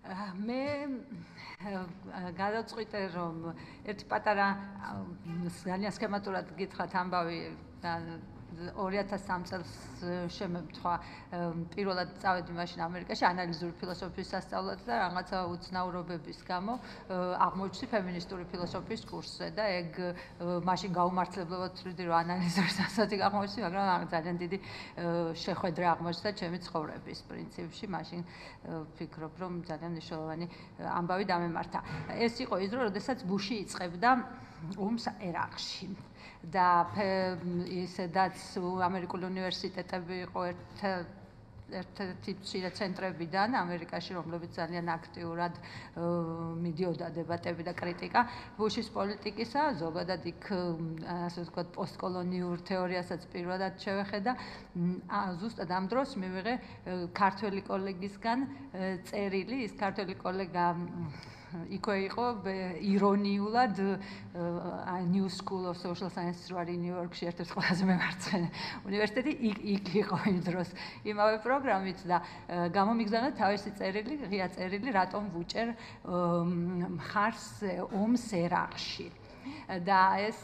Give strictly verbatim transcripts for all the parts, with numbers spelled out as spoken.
მე გადავწყვიტე რომ ერთი პატარა ძალიან სქემატურად გითხრათ ამბავი და ორი ათას სამ წელს შემემთხვა პირველად წავედი მაშინ ამერიკაში ანალიზური ფილოსოფიის სასწავლად და რაღაცა უცნაურობების გამო აღმოჩნდი ფემინისტური ფილოსოფიის კურსზე და ეგ მაშინ გაუმართლებლად ვთვლი რომ ანალიზური სასწავლად აღმოჩნდი, მაგრამ ძალიან დიდი შეხვედრა აღმოჩნდა ჩემი ცხოვრების პრინციპში, მაშინ ვფიქრობ რომ ძალიან მნიშვნელოვანი ამბავი დამემართა. ეს იყო ის დრო, როდესაც ბუში იწყებდა ომს ერაყში. და ისედაც ამერიკული უნივერსიტეტები იყო ერთ-ერთი მცირე ცენტრებიდან ამერიკაში, რომლებიც ძალიან აქტიურად მიდიოდა დებატები და კრიტიკა ბუშის პოლიტიკისა, ზოგადად იქ ასე ვთქვათ პოსტკოლონიურ თეორიასაც პირველად შევეხედა. ზუსტად ამ დროს მივიღე ქართველი კოლეგისგან წერილი, ის ქართველი კოლეგა იქვე იყო ირონიულად New School of Social Sciences რო არის ნიუ-იორკში ერთ-ერთი ყველაზე მემარცხენე უნივერსიტეტი, იქ იყო იმ დროს იმავე პროგრამით და გამომიგზავნა თავისი წერილი, ღია წერილი, რატომ ვუჭერ მხარს ომს ერაყში. და ეს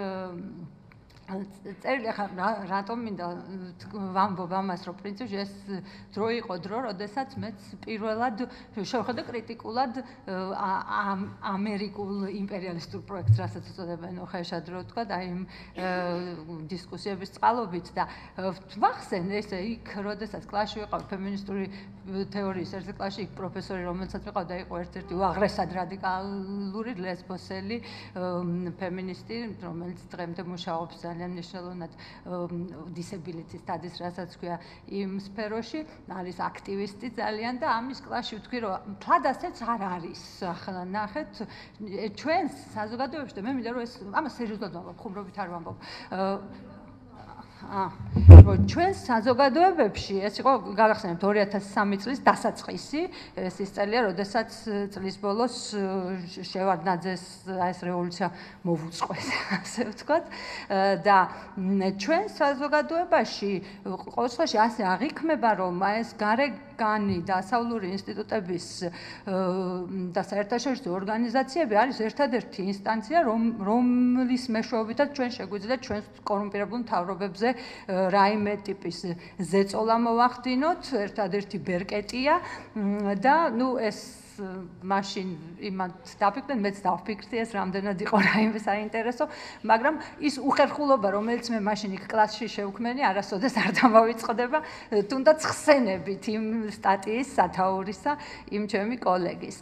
წერილი ახლა რატომ მინდა ვამბობ ამას, რომ პრინციპში ეს დრო იყო დრო, როდესაც მეც პირველად შევხედე კრიტიკულად ამერიკულ იმპერიალისტურ პროექტს, რასაც უწოდებენ ხეშად რო ვთქვა, და იმ დისკუსიების წყალობით და ვახსენ ესე იქ, როდესაც კლასში ვიყავ ფემინისტური თეორიის ერთ კლასში, იქ პროფესორი, რომელსაც ვიყავ და იყო ერთ-ერთი უაღრესად რადიკალური ლესბოსელი ფემინისტი, რომელიც დღემდე მუშაობს ძალიან მნიშვნელოვნად disability studies, რასაც ქვია იმ სფეროში, არის აქტივისტი ძალიან და ამის კლასში ვთქვი, რომ თლად ასეც არ არის. ახლა ნახეთ, ჩვენს საზოგადოებაში და მე მინდა რომ ეს ამას სერიოზულად ვამბობ, ხუმრობით არ ვამბობ. ჩვენს საზოგადოებებში ეს იყო გავახსენებთ ორი ათას სამი წლის დასაწყისი, ეს ის წელია, როდესაც წლის ბოლოს შევარდნაძეს ეს რევოლუცია მოვუწყეს, ასე ვთქვათ. და ჩვენს საზოგადოებაში ყოველ შემთხვევაში ასე აღიქმება, რომ ეს გარეგანი დასავლური ინსტიტუტების და საერთაშორისო ორგანიზაციები არის ერთადერთი ინსტანცია, რომლის მეშვეობითაც ჩვენ შეგვიძლია ჩვენს კორუმპირებულ მთავრობებზე რაიმე ტიპის ზეწოლა მოვახდინოთ, ერთადერთი ბერკეტია და ნუ ეს მაშინ იმათ დაფიქრდნენ, მეც დავფიქრდი ეს რამდენად იყო რაიმე საინტერესო, მაგრამ ის უხერხულობა, რომელიც მე მაშინ იქ კლასში შევქმენი, არასოდეს არ დამავიწყდება, თუნდაც ხსენებით იმ სტატიის სათაურისა იმ ჩემი კოლეგის.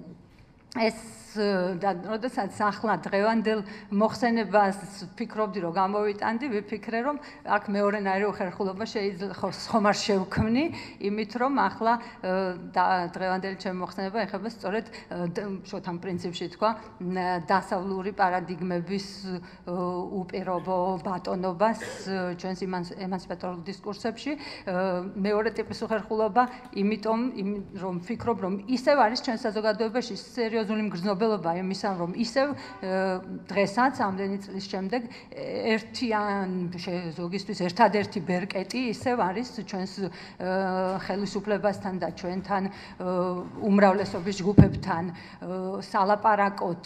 ეს და როდესაც ახლა დღევანდელ მოხსენებას ვფიქრობდი, რომ გამოვიტანდი, ვიფიქრე, რომ აქ მეორენაირი უხერხულობა შეიძლება ხომ არ შევქმნი, იმით რომ ახლა დღევანდელი ჩემი მოხსენება ეხება სწორედ შოთან პრინციპში თქვა დასავლური პარადიგმების უპირობო ბატონობას ჩვენს ემანციპატორულ დისკურსებში. მეორე ტიპის უხერხულობა, იმიტომ რომ ვფიქრობ, რომ ისევ არის ჩვენ საზოგადოებაში სერიოზული მგრძნობელობა იმისა, რომ ისევ დღესაც ამდენი წლის შემდეგ ერთიან ზოგისთვის ერთადერთი ბერკეტი ისევ არის ჩვენს ხელისუფლებასთან და ჩვენთან უმრავლესობის ჯგუფებთან სალაპარაკოთ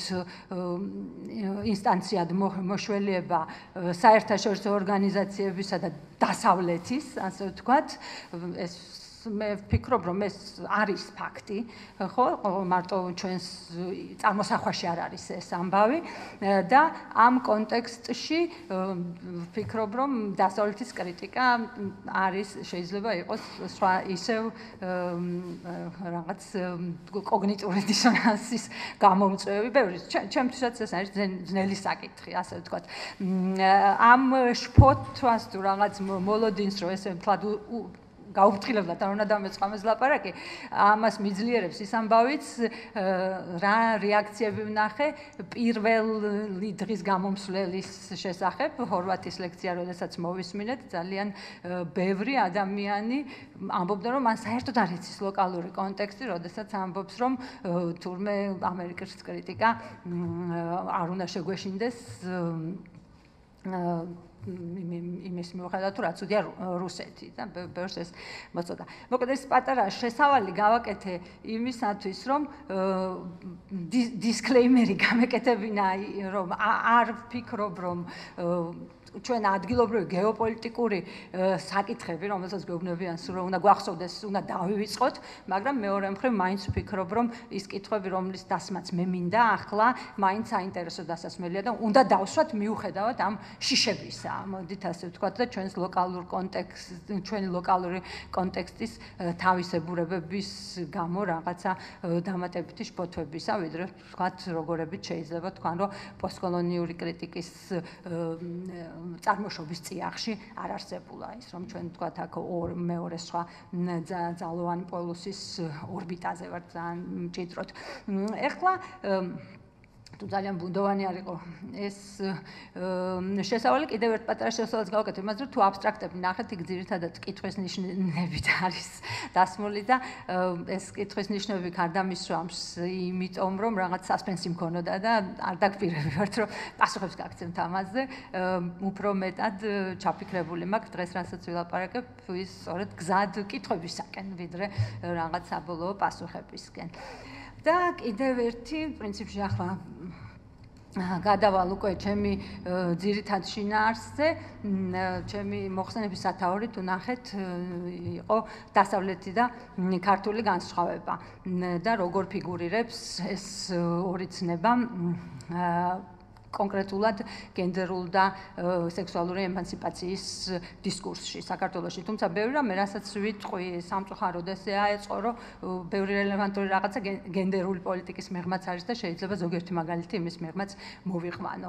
ინსტანციად მოშველიება საერთაშორისო ორგანიზაციებისა და დასავლეთის, ასე ვთქვათ, ეს მე ვფიქრობ, რომ ეს არის ფაქტი, ხო, მარტო ჩვენს წარმოსახვაში არ არის ეს ამბავი და ამ კონტექსტში ვფიქრობ, რომ დასავლეთის კრიტიკა არის შეიძლება იყოს სხვა ისევ რაღაც კოგნიტიური დისონანსის გამომწვევი, ბევრი ჩემთვისაც ეს არის ძნელი საკითხი, ასე ვთქვათ. ამ შფოთვას თუ რაღაც მოლოდინს რო ესე მთლად გაუფრთხილებლად არ უნდა დამეწყამეს ლაპარაკი, ამას მიძლიერებს ის ამბავიც, რა რეაქციები ვნახე პირველი დღის გამომსვლელის შესახებ, ჰორვატის ლექცია, როდესაც მოვისმინეთ, ძალიან ბევრი ადამიანი ამბობდა, რომ მან საერთოდ არ იცის ლოკალური კონტექსტი, როდესაც ამბობს, რომ თურმე ამერიკის კრიტიკა არ უნდა შეგვეშინდეს იმის მიუხედავად თუ რაც უდია რუსეთი და ბევრს ეს მოწოდა. მოკლედ ეს პატარა შესავალი გავაკეთე იმისათვის რომ დისკლეიმერი გამეკეთებინა რომ არ ვფიქრობ რომ ჩვენ ადგილობრივი გეოპოლიტიკური საკითხები, რომელსაც გვეუბნებიან სულ რომ უნდა გვახსოვდეს, უნდა დავივიწყოთ, მაგრამ მეორე მხრივ მაინც ვფიქრობ, რომ ის კითხვები, რომლის დასმაც მე მინდა ახლა, მაინც საინტერესო დასასმელია და უნდა დავსვათ მიუხედავად ამ შიშებისა. მოდით ასე ვთქვათ და ჩვენს ლოკალურ კონტექსტ, ჩვენი ლოკალური კონტექსტის თავისებურებების გამო რაღაცა დამატებითი შფოთვებისა, ვიდრე ვთქვათ, როგორებით შეიძლება თქვან, რომ პოსტკოლონიური კრიტიკის წარმოშობის წიაღში არ არსებულა ის რომ ჩვენ თქვათ აქ მეორე სხვა ძალოვანი პოლუსის ორბიტაზე ვართ ძალიან მჭიდროდ. ეხლა თუ ძალიან ბუნდოვანი არ იყო ეს შესავალი კიდევ ერთ პატარა შესავალს გავაკეთე იმაზე რომ თუ აბსტრაქტები ნახეთ იქ ძირითადად კითხვის ნიშნებით არის დასმული და ეს კითხვის ნიშნები გარდამისვამს იმიტომ რომ რაღაც სასპენსი მქონოდა და არ დაგპირები ვართ რომ პასუხებს გაგცემთ ამაზე უფრო მეტად ჩაფიქრებული მაქვს დღეს რასაც ვილაპარაკებ ის სწორედ გზად კითხვებისაკენ ვიდრე რაღაც საბოლოო პასუხებისკენ. და კიდევ ერთი პრინციპში ახლა გადავალ უკვე ჩემი ძირითად შინაარსზე, ჩემი მოხსენების სათაური თუ ნახეთ იყო დასავლეთი და ქართული განსხვავება და როგორ ფიგურირებს ეს ორი ცნება კონკრეტულად გენდერულ და სექსუალური ემანციპაციის დისკურსში საქართველოში. თუმცა ბევრი რამე, რასაც ვიტყვი სამწუხაროდ ესე აეწყო, რომ ბევრი რელევანტური რაღაცა გენდერული პოლიტიკის მიღმაც არის და შეიძლება ზოგიერთი მაგალითი იმის მიღმაც მოვიყვანო.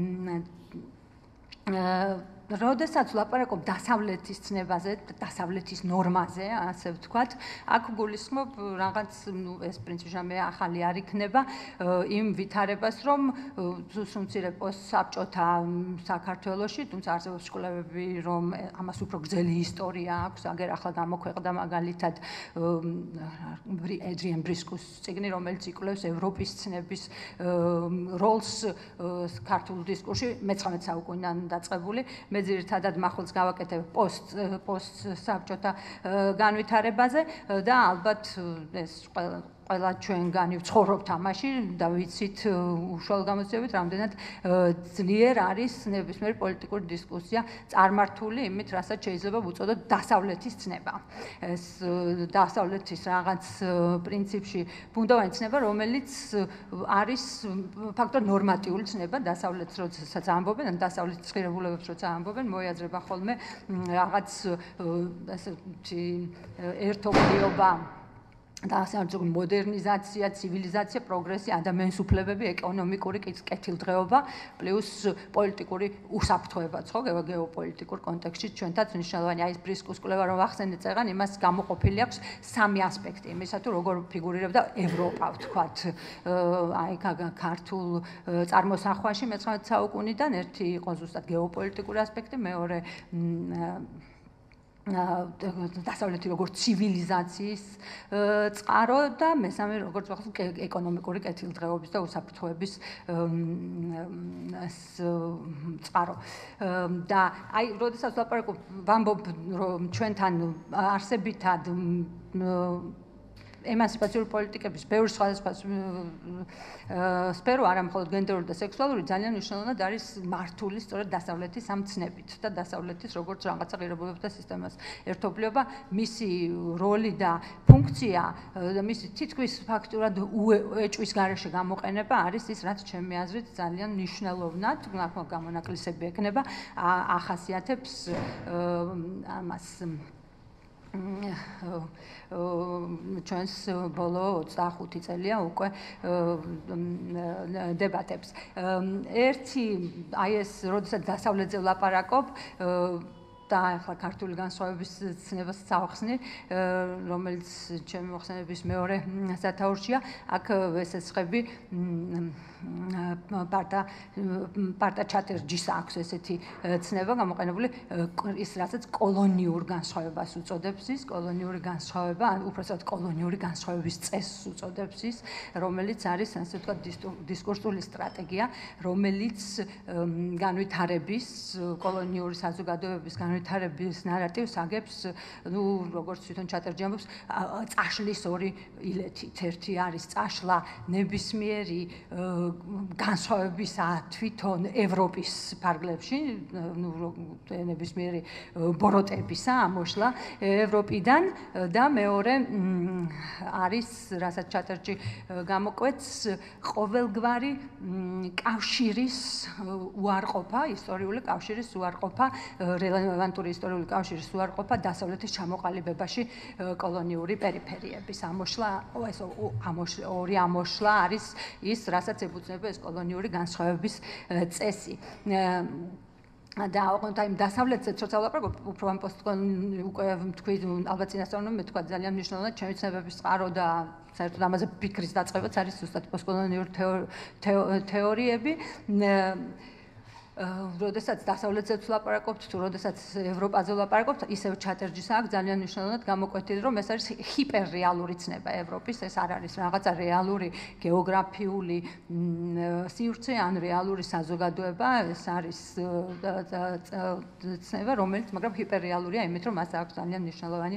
როდესაც ვლაპარაკობ დასავლეთის ცნებაზე, დასავლეთის ნორმაზე, ასე ვთქვათ, აქ გულისხმობ რაღაც, ნუ ეს პრინციპში მე ახალი არ იქნება, იმ ვითარებას, რომ სულსუნცირე პოსტსაბჭოთა საქართველოში, თუმცა არსებობს შეკვლევები, რომ ამას უფრო გრძელი ისტორია აქვს, აგერ ახლა გამოქვეყნდა მაგალითად ეძრიან ბრისკუს წიგნი, რომელიც იკვლევს ევროპის ცნების როლს ქართულ დისკურსში მეცხრამეტ საუკუნიდან დაწყებული. მე ძირითადად მახვილს გავაკეთებ პოსტ პოსტ საბჭოთა განვითარებაზე და ალბათ ეს ყველა ჩვენგანი ვცხოვრობთ ამაში და ვიცით უშუალო გამოცდილებით რამდენად ძლიერ არის ნებისმიერი პოლიტიკური დისკუსია წარმართული იმით, რასაც შეიძლება ვუწოდოთ დასავლეთის ცნება. ეს დასავლეთის რაღაც პრინციპში ბუნდოვანი ცნება, რომელიც არის ფაქტობრივად ნორმატიული ცნება, დასავლეთს როდესაც ამბობენ, ან დასავლეთის ღირებულებებს როცა ამბობენ, მოიაზრება ხოლმე რაღაც ესეთი ერთობლიობა და ასე ვთქვათ მოდერნიზაცია, ცივილიზაცია, პროგრესი, ადამიანის უფლებები, ეკონომიკური კეთილდღეობა, პლუს პოლიტიკური უსაფრთხოებაც, ხო, გეოპოლიტიკურ კონტექსტში ჩვენთაც მნიშვნელოვანი. აი ეს ბრისკუს კვლევა რომ ახსენეთ წეგან, იმას გამოყოფილი აქვს სამი ასპექტი, იმისა თუ როგორ ფიგურირებდა ევროპა, ვთქვათ, აი ქართულ წარმოსახვაში მეცხრამეტ საუკუნიდან, ერთი იყო ზუსტად გეოპოლიტიკური ასპექტი, მეორე დასავლეთი როგორც ცივილიზაციის წყარო და მესამე როგორც ვახსოვთ ეკონომიკური კეთილდღეობის და უსაფრთხოების წყარო. და აი, როდესაც ვაპარაკობ, ვამბობ, რომ ჩვენთან არსებითად ემანციპაციური პოლიტიკების ბევრი სხვადასხვა სფერო, არა მხოლოდ გენდერული და სექსუალური, ძალიან მნიშვნელოვნად არის მართული სწორედ დასავლეთის ამ ცნებით და დასავლეთის როგორც რაღაცა ღირებულებათა სისტემას ერთობლიობა, მისი როლი და ფუნქცია და მისი თითქმის ფაქტურად ეჭვის გარეშე გამოყენება არის ის, რაც ჩემი აზრით ძალიან მნიშვნელოვნად, გამონაკლისები ექნება, ახასიათებს ამას ჩვენს ბოლო ოცდახუთი წელია უკვე დებატებს. ერთი აი ეს როდესაც დასავლეთზე ვლაპარაკობ და ახლა ქართული განსხვავების ცნებას წავხსნი, რომელიც ჩემი მოხსენების მეორე სათაურშია, აქ ვესესხები პარტა პარტა ჩატერჯის აქვს ესეთი ცნება გამოყენებული ის რასაც კოლონიურ განსხვავებას უწოდებს ის კოლონიური განსხვავება ან უпроსტად კოლონიური განსხვავების წესს უწოდებს ის რომელიც არის ასე ვთქვათ დისკურსული სტრატეგია რომელიც განვითარების კოლონიური საზოგადოების განვითარების ნარატივს აგებს ნუ როგორც თვითონ ჩატერჯი ამბობს წაშლის ორი ილეთით ერთი არის წაშლა ნებისმიერი განსხვავებისა თვითონ ევროპის ფარგლებში, ნუ ნებისმიერი ბოროტებისა ამოშლა ევროპიდან და მეორე არის, რასაც ჩატერჯი გამოკვეთს, ყოველგვარი კავშირის უარყოფა, ისტორიული კავშირის უარყოფა, რელევანტური ისტორიული კავშირის უარყოფა დასავლეთის ჩამოყალიბებაში კოლონიური პერიფერიების ამოშლა, ეს ორი ამოშლა არის ის, რასაც ეფუძნება ეს კოლონიური განსხვავების წესი. და ოღონდ აი დასავლეთზე როცა ვლაპარაკობ, უფრო ამ პოსტკოლონიური უკვე თქვი, ალბათ წინასწარმეტყველებმა მე თქვა ძალიან მნიშვნელოვნად ჩემი ცნებების წყარო და საერთოდ ამაზე ფიქრის დაწყებაც არის ზუსტად პოსტკოლონიური თეორიები. როდესაც დასავლეთზე ვლაპარაკობთ, თუ როდესაც ევროპაზე ვლაპარაკობთ, ისევ ჩატერჯის აქვს ძალიან მნიშვნელოვნად გამოკვეთილი, რომ ეს არის ჰიპერრეალური ცნება ევროპის, ეს არ არის რაღაცა რეალური გეოგრაფიული სივრცე ან რეალური საზოგადოება, ეს არის ცნება, რომელიც მაგრამ ჰიპერრეალურია, იმით რომ მას აქვს ძალიან მნიშვნელოვანი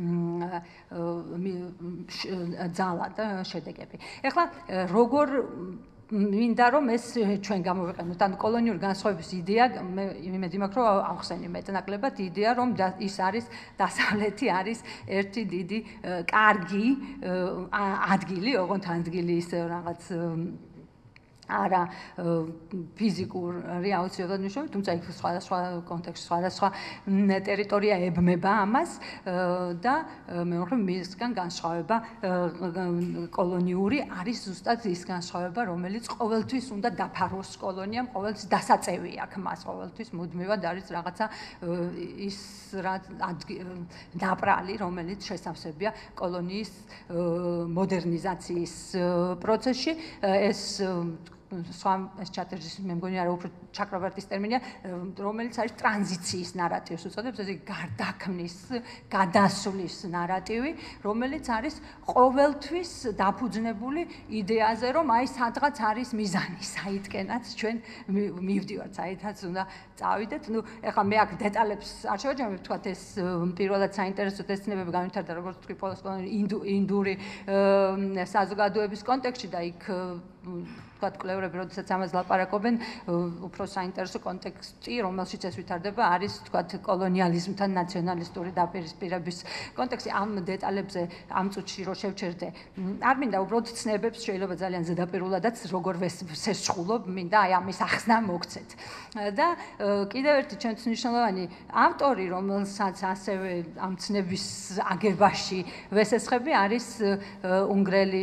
ძალა და შედეგები. ეხლა როგორ მინდა რომ ეს ჩვენ გამოვიყენოთ ან კოლონიური განსხვავების იდეა მე იმედი მაქვს რომ ავხსენი მეტნაკლებად იდეა რომ ის არის დასავლეთი არის ერთი დიდი კარგი ადგილი ოღონდ ადგილი ისე რაღაც არა ფიზიკური აუცილებლად ნიშნავს, თუმცა იქ სხვადასხვა კონტექსტში სხვადასხვა ტერიტორია ებმება ამას და მეორე მისგან განსხვავება კოლონიური არის ზუსტად ის განსხვავება, რომელიც ყოველთვის უნდა დაფაროს კოლონიამ, ყოველთვის დასაწევი აქვს მას, ყოველთვის მუდმივად არის რაღაცა ის ნაპრალი, რომელიც შესავსებია კოლონიის მოდერნიზაციის პროცესში, ეს სხვა ეს ჩატერჯის მე მგონი არა უფრო ჩაკრაბარტის ტერმინია, რომელიც არის ტრანზიციის ნარატივს უწოდებს, ესე გარდაქმნის, გადასვლის ნარატივი, რომელიც არის ყოველთვის დაფუძნებული იდეაზე, რომ აი სადღაც არის მიზანი, საიდკენაც ჩვენ მივდივართ, საიდაც უნდა წავიდეთ. ნუ ეხლა მე აქ დეტალებს არ შევაჯამებ, ვთქვათ ეს პირველად საინტერესოდ ეს ცნებები განვითარდა, როგორც თქვი, ინდური საზოგადოების კონტექსტში და იქ ვთქვათ, კვლევრები, როდესაც ამას ლაპარაკობენ, უფრო საინტერესო კონტექსტი, რომელშიც ეს ვითარდება, არის ვთქვათ, კოლონიალიზმთან ნაციონალისტური დაპირისპირების კონტექსტი. ამ დეტალებზე ამ წუთში რო შევჩერდე, არ მინდა უბრალოდ ცნებებს შეიძლება ძალიან ზედაპირულადაც როგორ ვესრულობ, მინდა აი ამის ახსნა მოგცეთ. და კიდევ ერთი ჩვენთვის მნიშვნელოვანი ავტორი, რომელსაც ასევე ამ ცნების აგებაში ვესესხები, არის უნგრელი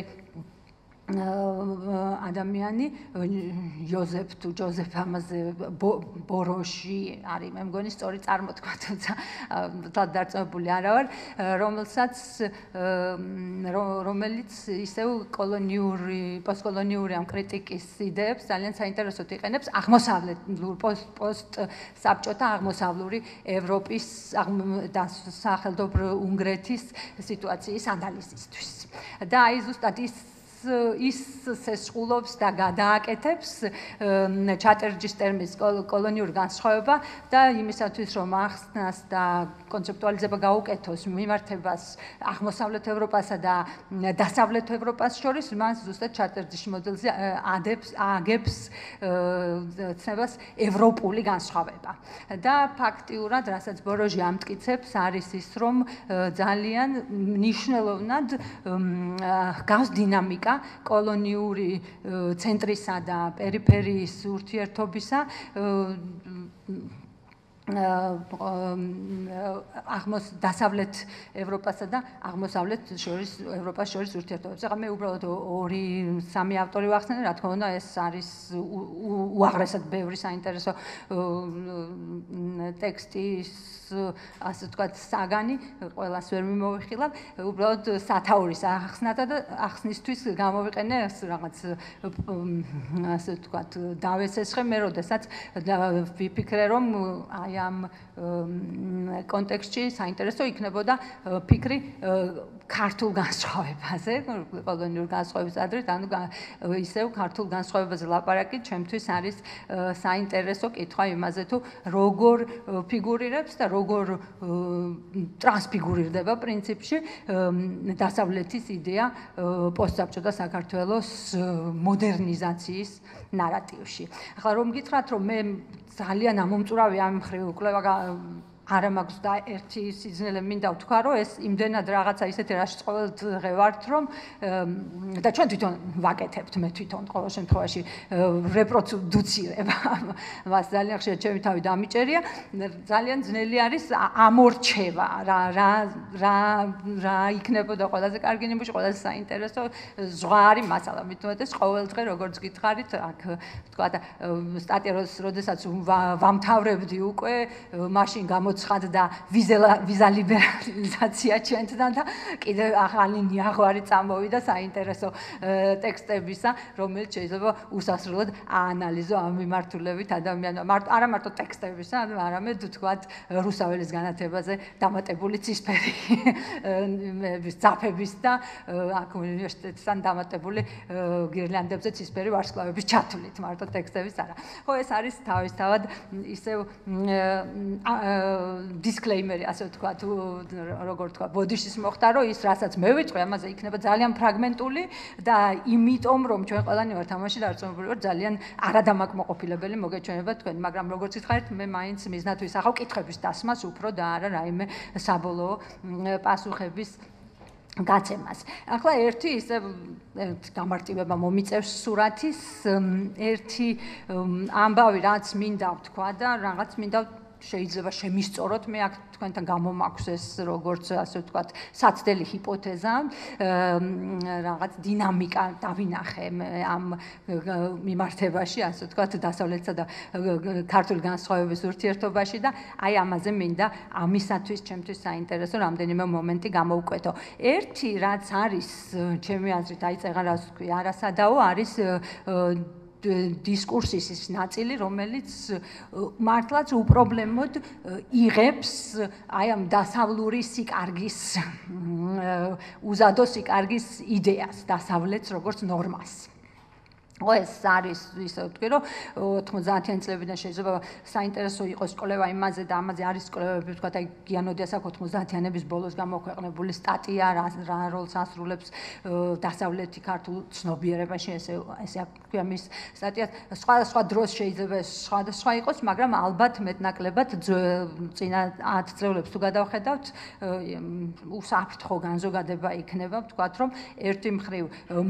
ადამიანი იოზეფ თუ ჯოზეფ ამაზე ბოროში არის მე მგონი სწორი წარმოთქვა თუმცა დარწმუნებული არა ვარ რომელსაც რომელიც ისევ კოლონიური პოსტკოლონიური ამ კრიტიკის იდეებს ძალიან საინტერესოდ იყენებს აღმოსავლურ პოსტ საბჭოთა აღმოსავლური ევროპის და სახელმწიფო უნგრეთის სიტუაციის ანალიზისთვის და აი ზუსტად ის ის სესყულობს და გადააკეთებს ჩატერჯის ტერმინის კოლონიური განსხვავება და იმისათვის რომ ახსნას და კონცეპტუალიზება გაუკეთოს მიმართებას აღმოსავლეთ ევროპასა და დასავლეთ ევროპას შორის მას ზუსტად ჩატერჯის მოდელზე ადებს აგებს ცნებას ევროპული განსხვავება და ფაქტიურად რასაც ბოროჟი ამტკიცებს არის ის რომ ძალიან მნიშვნელოვნად გავს დინამიკა კოლონიური ცენტრისა და პერიფერიის ურთიერთობისა აღმოს დასავლეთ ევროპასა და აღმოსავლეთ შორის ევროპას შორის ურთიერთობებს. ახლა მე უბრალოდ ორი სამი ავტორი ვახსენე, რა თქმა უნდა, ეს არის უაღრესად ბევრი საინტერესო ტექსტის ასე ვთქვათ საგანი, ყველას ვერ მიმოვიხილავ, უბრალოდ სათაურის ახსნათა და ახსნისთვის გამოვიყენე ეს რაღაც ასე ვთქვათ დავესესხე მე, როდესაც ვიფიქრე, რომ აი ამ კონტექსტში საინტერესო იქნებოდა ფიქრი ქართულ განსხვავებაზე, კოლონიურ განსხვავების ადრეთ, ანუ ისევ ქართულ განსხვავებაზე ლაპარაკი ჩემთვის არის საინტერესო კითხვა იმაზე, თუ როგორ ფიგურირებს და როგორ ტრანსფიგურირდება პრინციპში დასავლეთის იდეა პოსტსაბჭოთა საქართველოს მოდერნიზაციის ნარატივში. ახლა რომ გითხრათ, რომ მე ძალიან ამომწურავი ამ მხრივ კვლევა არა მაქვს და ერთი სიძნელე მინდა ვთქვა, რომ ეს იმდენად რაღაცა ისეთი რაშიც ყოველდღე ვართ, რომ და ჩვენ თვითონ ვაკეთებთ, მე თვითონ ყოველ შემთხვევაში რეპროდუცირებ მას ძალიან ხშირად ჩემი თავი დამიჭერია, ძალიან ძნელი არის ამორჩევა, რა რა რა რა იქნებოდა ყველაზე კარგი ნიმუში, ყველაზე საინტერესო ზღვარი მასალა, მით უმეტეს ყოველდღე როგორც გითხარით, აქ თქვა და სტატია როდესაც ვამთავრებდი უკვე, მაშინ გამო ცხად და ვიზა ლიბერალიზაცია ჩვენთან და კიდევ ახალი ნიაღვარი წამოვიდა საინტერესო ტექსტებისა, რომელიც შეიძლება უსასრულოდ აანალიზო ამ მიმართულებით ადამიანმა. არა მარტო ტექსტებისა, არამედ ვთქვათ რუსაველის განათებაზე დამატებული ცისფერი ძაფების და აქ უნივერსიტეტთან დამატებული გირლანდებზე ცისფერი ვარსკვლავების ჩათვლით, მარტო ტექსტების არა. ხო, ეს არის თავისთავად ისევ disclaimer, ასე ვთქვათ, როგორ ვთქვა, ბოდიშის მოხდა, რომ ის რასაც მე ვიტყვი, ამაზე იქნება ძალიან ფრაგმენტული და იმიტომ, რომ ჩვენ ყველანი ვართ ამაში დარწმუნებული ვარ, ძალიან არადამაკმაყოფილებელი მოგეჩვენება თქვენ, მაგრამ როგორც გითხარით, მე მაინც მიზნად ვისახავ კითხვების დასმას უფრო და არა რაიმე საბოლოო პასუხების გაცემას. ახლა ერთი ისე გამარტივება მომიწევს სურათის, ერთი ამბავი რაც მინდა ვთქვა და რაღაც მინდა შეიძლება შემისწოროთ, მე აქ თქვენთან გამომაქვს ეს როგორც ასე ვთქვათ საცდელი ჰიპოთეზა, რაღაც დინამიკა დავინახე ამ მიმართებაში, ასე ვთქვათ დასავლეთსა და ქართული განსხვავების ურთიერთობაში და აი ამაზე მინდა ამისათვის ჩემთვის საინტერესო რამდენიმე მომენტი გამოვკვეთო. ერთი რაც არის ჩემი აზრით, აი წეგან რას ვთქვი, არასადაო არის დისკურსის ნაწილი, რომელიც მართლაც უპრობლემოდ იღებს აი ამ დასავლური სიკარგის უზადო სიკარგის იდეას, დასავლეთს როგორც ნორმას. ეს არის ისე ვთქვი, რომ ოთხმოცდაათიანი წლებიდან შეიძლება საინტერესო იყოს კვლევა იმაზე და ამაზე არის კვლევები, ვთქვათ, აი გიანოდიას აქ ოთხმოცდაათიანების ბოლოს გამოქვეყნებული სტატია, რა როლს ასრულებს დასავლეთი ქართულ ცნობიერებაში, ესე ესე აქვია მის სტატიას. სხვადასხვა დროს შეიძლება ეს სხვადასხვა იყოს, მაგრამ ალბათ მეტნაკლებად წინა ათ წლებს თუ გადავხედავთ, უსაფრთხო განზოგადება იქნება, ვთქვათ, რომ ერთი მხრივ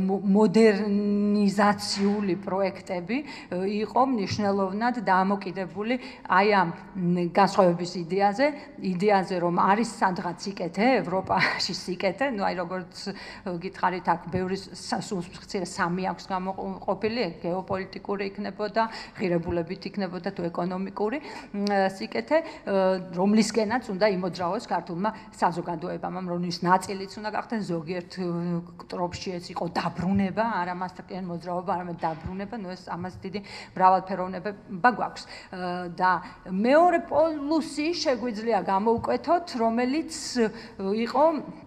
მოდერნიზაცია პროექტები იყო მნიშვნელოვნად დამოკიდებული აი ამ განსხვავების იდეაზე, იდეაზე რომ არის სადღაც სიკეთე, ევროპაში სიკეთე, ну აი როგორც გითხარით, აქ ბევრი სულ სამი აქვს გამოყოფილი, გეოპოლიტიკური იქნებოდა, ღირებულებით იქნებოდა თუ ეკონომიკური სიკეთე, რომლისკენაც უნდა იმოძრავოს ქართულმა საზოგადოებამ, რომლის ნაწილიც უნდა გახდეს ზოგიერთ ტროპში ეს იყო დაბრუნება, არა მასთან მოძრაობა, არამედ დაბრუნება, ნუ ეს ამას დიდი მრავალფეროვნება გვაქვს. და მეორე პოლუსი შეგვიძლია გამოვკვეთოთ, რომელიც იყო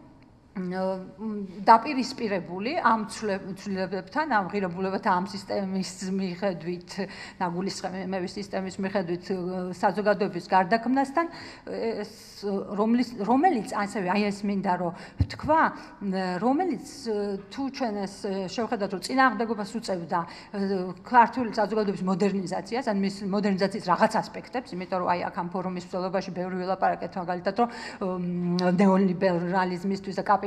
დაპირისპირებული ამ ცვლილებებთან, ამ ღირებულებათა ამ სისტემის მიხედვით, ნაგულისხმების სისტემის მიხედვით საზოგადოების გარდაქმნასთან, რომელიც ასევე აი ეს მინდა რომ ვთქვა, რომელიც თუ ჩვენ ეს შევხედავთ, რომ წინააღმდეგობას უწევდა ქართული საზოგადოების მოდერნიზაციას, ან მის მოდერნიზაციის რაღაც ასპექტებს, იმიტომ რომ აი აქ ამ ფორუმის მსვლელობაში ბევრი ვილაპარაკეთ მაგალითად, რომ ნეოლიბერალიზმისთვის და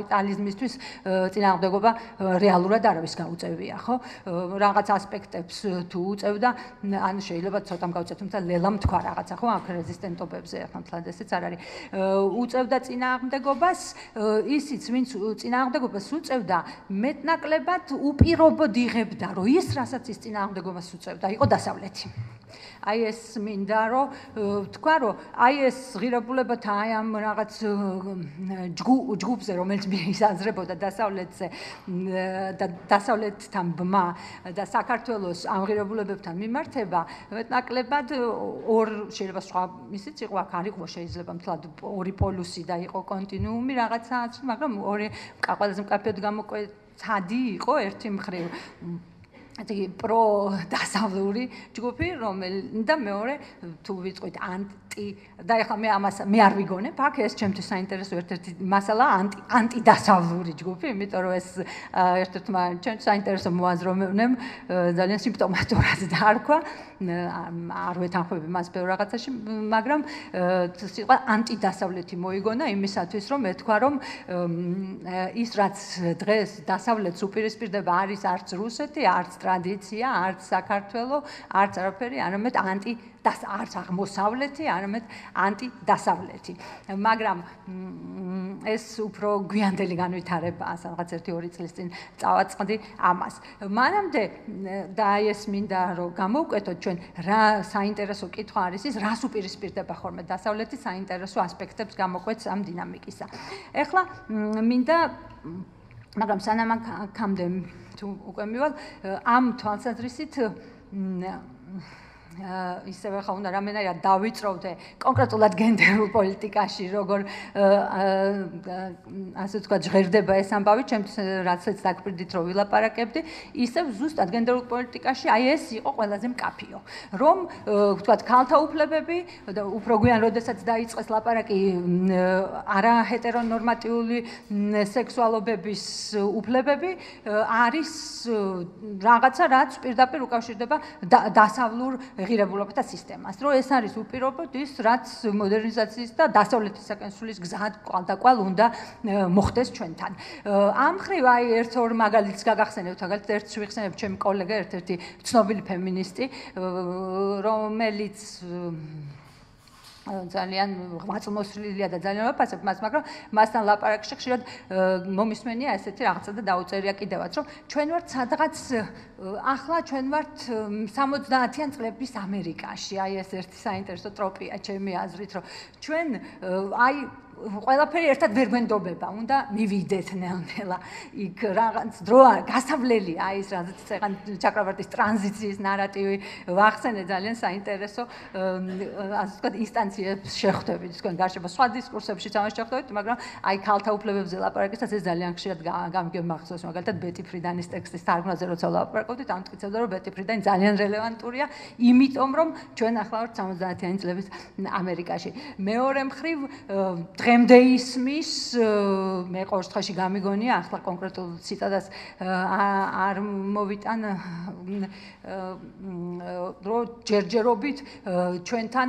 კაპიტალიზმისთვის წინააღმდეგობა რეალურად არავის გაუწევია, ხო? რაღაც ასპექტებს თუ უწევდა, ან შეიძლება ცოტამ გავწევთ, თუმცა ლელამ თქვა რაღაცა, ხო, აქ რეზისტენტობებზე, ახლა მთლად ესეც არ არის. უწევდა წინააღმდეგობას, ისიც ვინც წინააღმდეგობას უწევდა, მეტნაკლებად უპირობოდ იღებდა, რომ ის, რასაც ის წინააღმდეგობას უწევდა, იყო დასავლეთი. აი ეს მინდა რომ თქვა რომ აი ეს ღირებულებათა აი ამ რაღაც ჯგუფზე რომელიც მიისაზრებოდა დასავლეთზე და დასავლეთთან ბმა და საქართველოს ამ ღირებულებებთან მიმართება მეტნაკლებად ორ შეიძლება სხვა ისიც იყო აქ არ იყო შეიძლება მთლად ორი პოლუსი და იყო კონტინუუმი რაღაცაა მაგრამ ორი ყველაზე მკაფიოდ გამოკვეცადი იყო ერთი მხრივ ეთი პრო დასავლური ჯგუფი რომელი და მეორე თუ ვიწყოთ ანტი და ეხლა მე ამას მე არ ვიგონებ აქ ეს ჩემთვის საინტერესო ერთ-ერთი მასალა ანტი ანტი დასავლური ჯგუფი იმიტომ რომ ეს ერთ-ერთმა ჩემთვის საინტერესო მოაზროვნემ ძალიან სიმპტომატურად დაარქვა არ ვეთანხმები მას ბევრ რაღაცაში მაგრამ სიტყვა ანტი დასავლეთი მოიგონა იმისათვის რომ ეთქვა რომ ის რაც დღეს დასავლეთს უპირისპირდება არის არც რუსეთი არც ტრადიცია, არც საქართველო, არც არაფერი, არამედ ანტი არც აღმოსავლეთი, არამედ ანტი დასავლეთი. მაგრამ ეს უფრო გვიანდელი განვითარებაა, რაღაც ერთი ორი წლის წინ წავაწყდი ამას. მანამდე და ეს მინდა რომ გამოვკვეთოთ ჩვენ რა საინტერესო კითხვა არის ის, რას უპირისპირდება ხოლმე დასავლეთი საინტერესო ასპექტებს გამოკვეთს ამ დინამიკისა. ეხლა მინდა მაგრამ სანამ აქამდე თუ უკვე მივალ ამ თვალსაზრისით ისევე ხა უნდა რამენაირად დავიწროვდე კონკრეტულად გენდერულ პოლიტიკაში როგორ ასე ვთქვათ ჟღერდება ეს ამბავი ჩემთვის რაცაც დაგპირდით რომ ვილაპარაკებდი ისევ ზუსტად გენდერულ პოლიტიკაში აი ეს იყო ყველაზე მკაფიო რომ ვთქვათ ქალთა უფლებები და უფრო გვიან როდესაც დაიწყეს ლაპარაკი არა ჰეტერონორმატიული სექსუალობების უფლებები არის რაღაცა რაც პირდაპირ უკავშირდება დასავლურ ღირებულებათა სისტემას, რომ ეს არის უპირობოდ ის, რაც მოდერნიზაციის და დასავლეთისაკენ სulis გზად კვალდაკვალ უნდა მოხდეს ჩვენთან. ამ ხრივ აი ერთ-ორ მაგალითს გაგახსენებთ, მაგალითად ერთს ვიხსენებ ჩემი კოლეგა, ერთ-ერთი ცნობილი ფემინისტი, რომელიც ძალიან მაწმოსვლილია და ძალიან ვაფასებ მას, მაგრამ მასთან ლაპარაკში ხშირად მომისმენია ესეთი რაღაცა და დაუწერია კიდევაც, რომ ჩვენ ვართ სადღაც ახლა ჩვენ ვართ სამოცდაათიან წლების ამერიკაში. აი ეს ერთი საინტერესო ტროპია ჩემი აზრით, რომ ჩვენ აი ყველაფერი ერთად ვერ გვენდობება, უნდა მივიდეთ ნელ-ნელა. იქ რაღაც დრო გასავლელია აი ეს რაღაც წეგან ჩაკრავარტის ტრანზიციის ნარატივი ვახსენე ძალიან საინტერესო ასე ვთქვათ ინსტანციებს შეხვდებით თქვენ გარშემო სხვა დისკურსებში თამაშ შეხვდებით, მაგრამ აი ქალთა უფლებებზე ლაპარაკისას ეს ძალიან ხშირად გამგემახსოვს, მაგალითად ბეტი ფრიდანის ტექსტის თარგმნაზე როცა ლაპარაკობდით, ამტკიცებდა რომ ბეტი ფრიდანი ძალიან რელევანტურია, იმიტომ რომ ჩვენ ახლა ვართ სამოცდაათიანი წლების ამერიკაში. მეორე მხრივ დღემდე ისმის მე ყოველ შემთხვევაში გამიგონია ახლა კონკრეტულ ციტატას არ მოვიტან რომ ჯერჯერობით ჩვენთან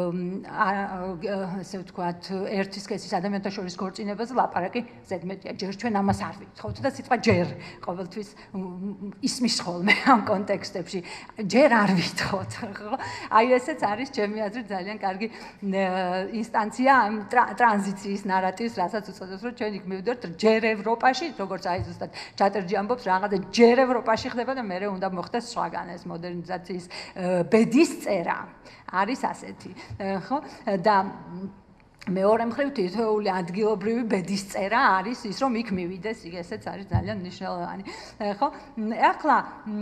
ასე ვთქვათ ერთის კესის ადამიანთა შორის ქორწინებაზე ლაპარაკი ზედმეტია ჯერ ჩვენ ამას არ ვიცხოვთ და სიტყვა ჯერ ყოველთვის ისმის ხოლმე ამ კონტექსტებში ჯერ არ ვიცხოვთ ხო აი ესეც არის ჩემი აზრით ძალიან კარგი ინსტანცია ტრანზიციის ნარატივს, რასაც უწოდებს, რომ ჩვენ იქ მივდივართ ჯერ ევროპაში, როგორც აი ზუსტად ჩატერჯი ამბობს, რაღაცა ჯერ ევროპაში ხდება და მე უნდა მოხდეს სხვაგან ეს მოდერნიზაციის ბედის წერა. არის ასეთი, ხო? და მეორე მხრივ თითოეული ადგილობრივი ბედის წერა არის ის, რომ იქ მივიდეს, ესეც არის ძალიან მნიშვნელოვანი. ხო? ახლა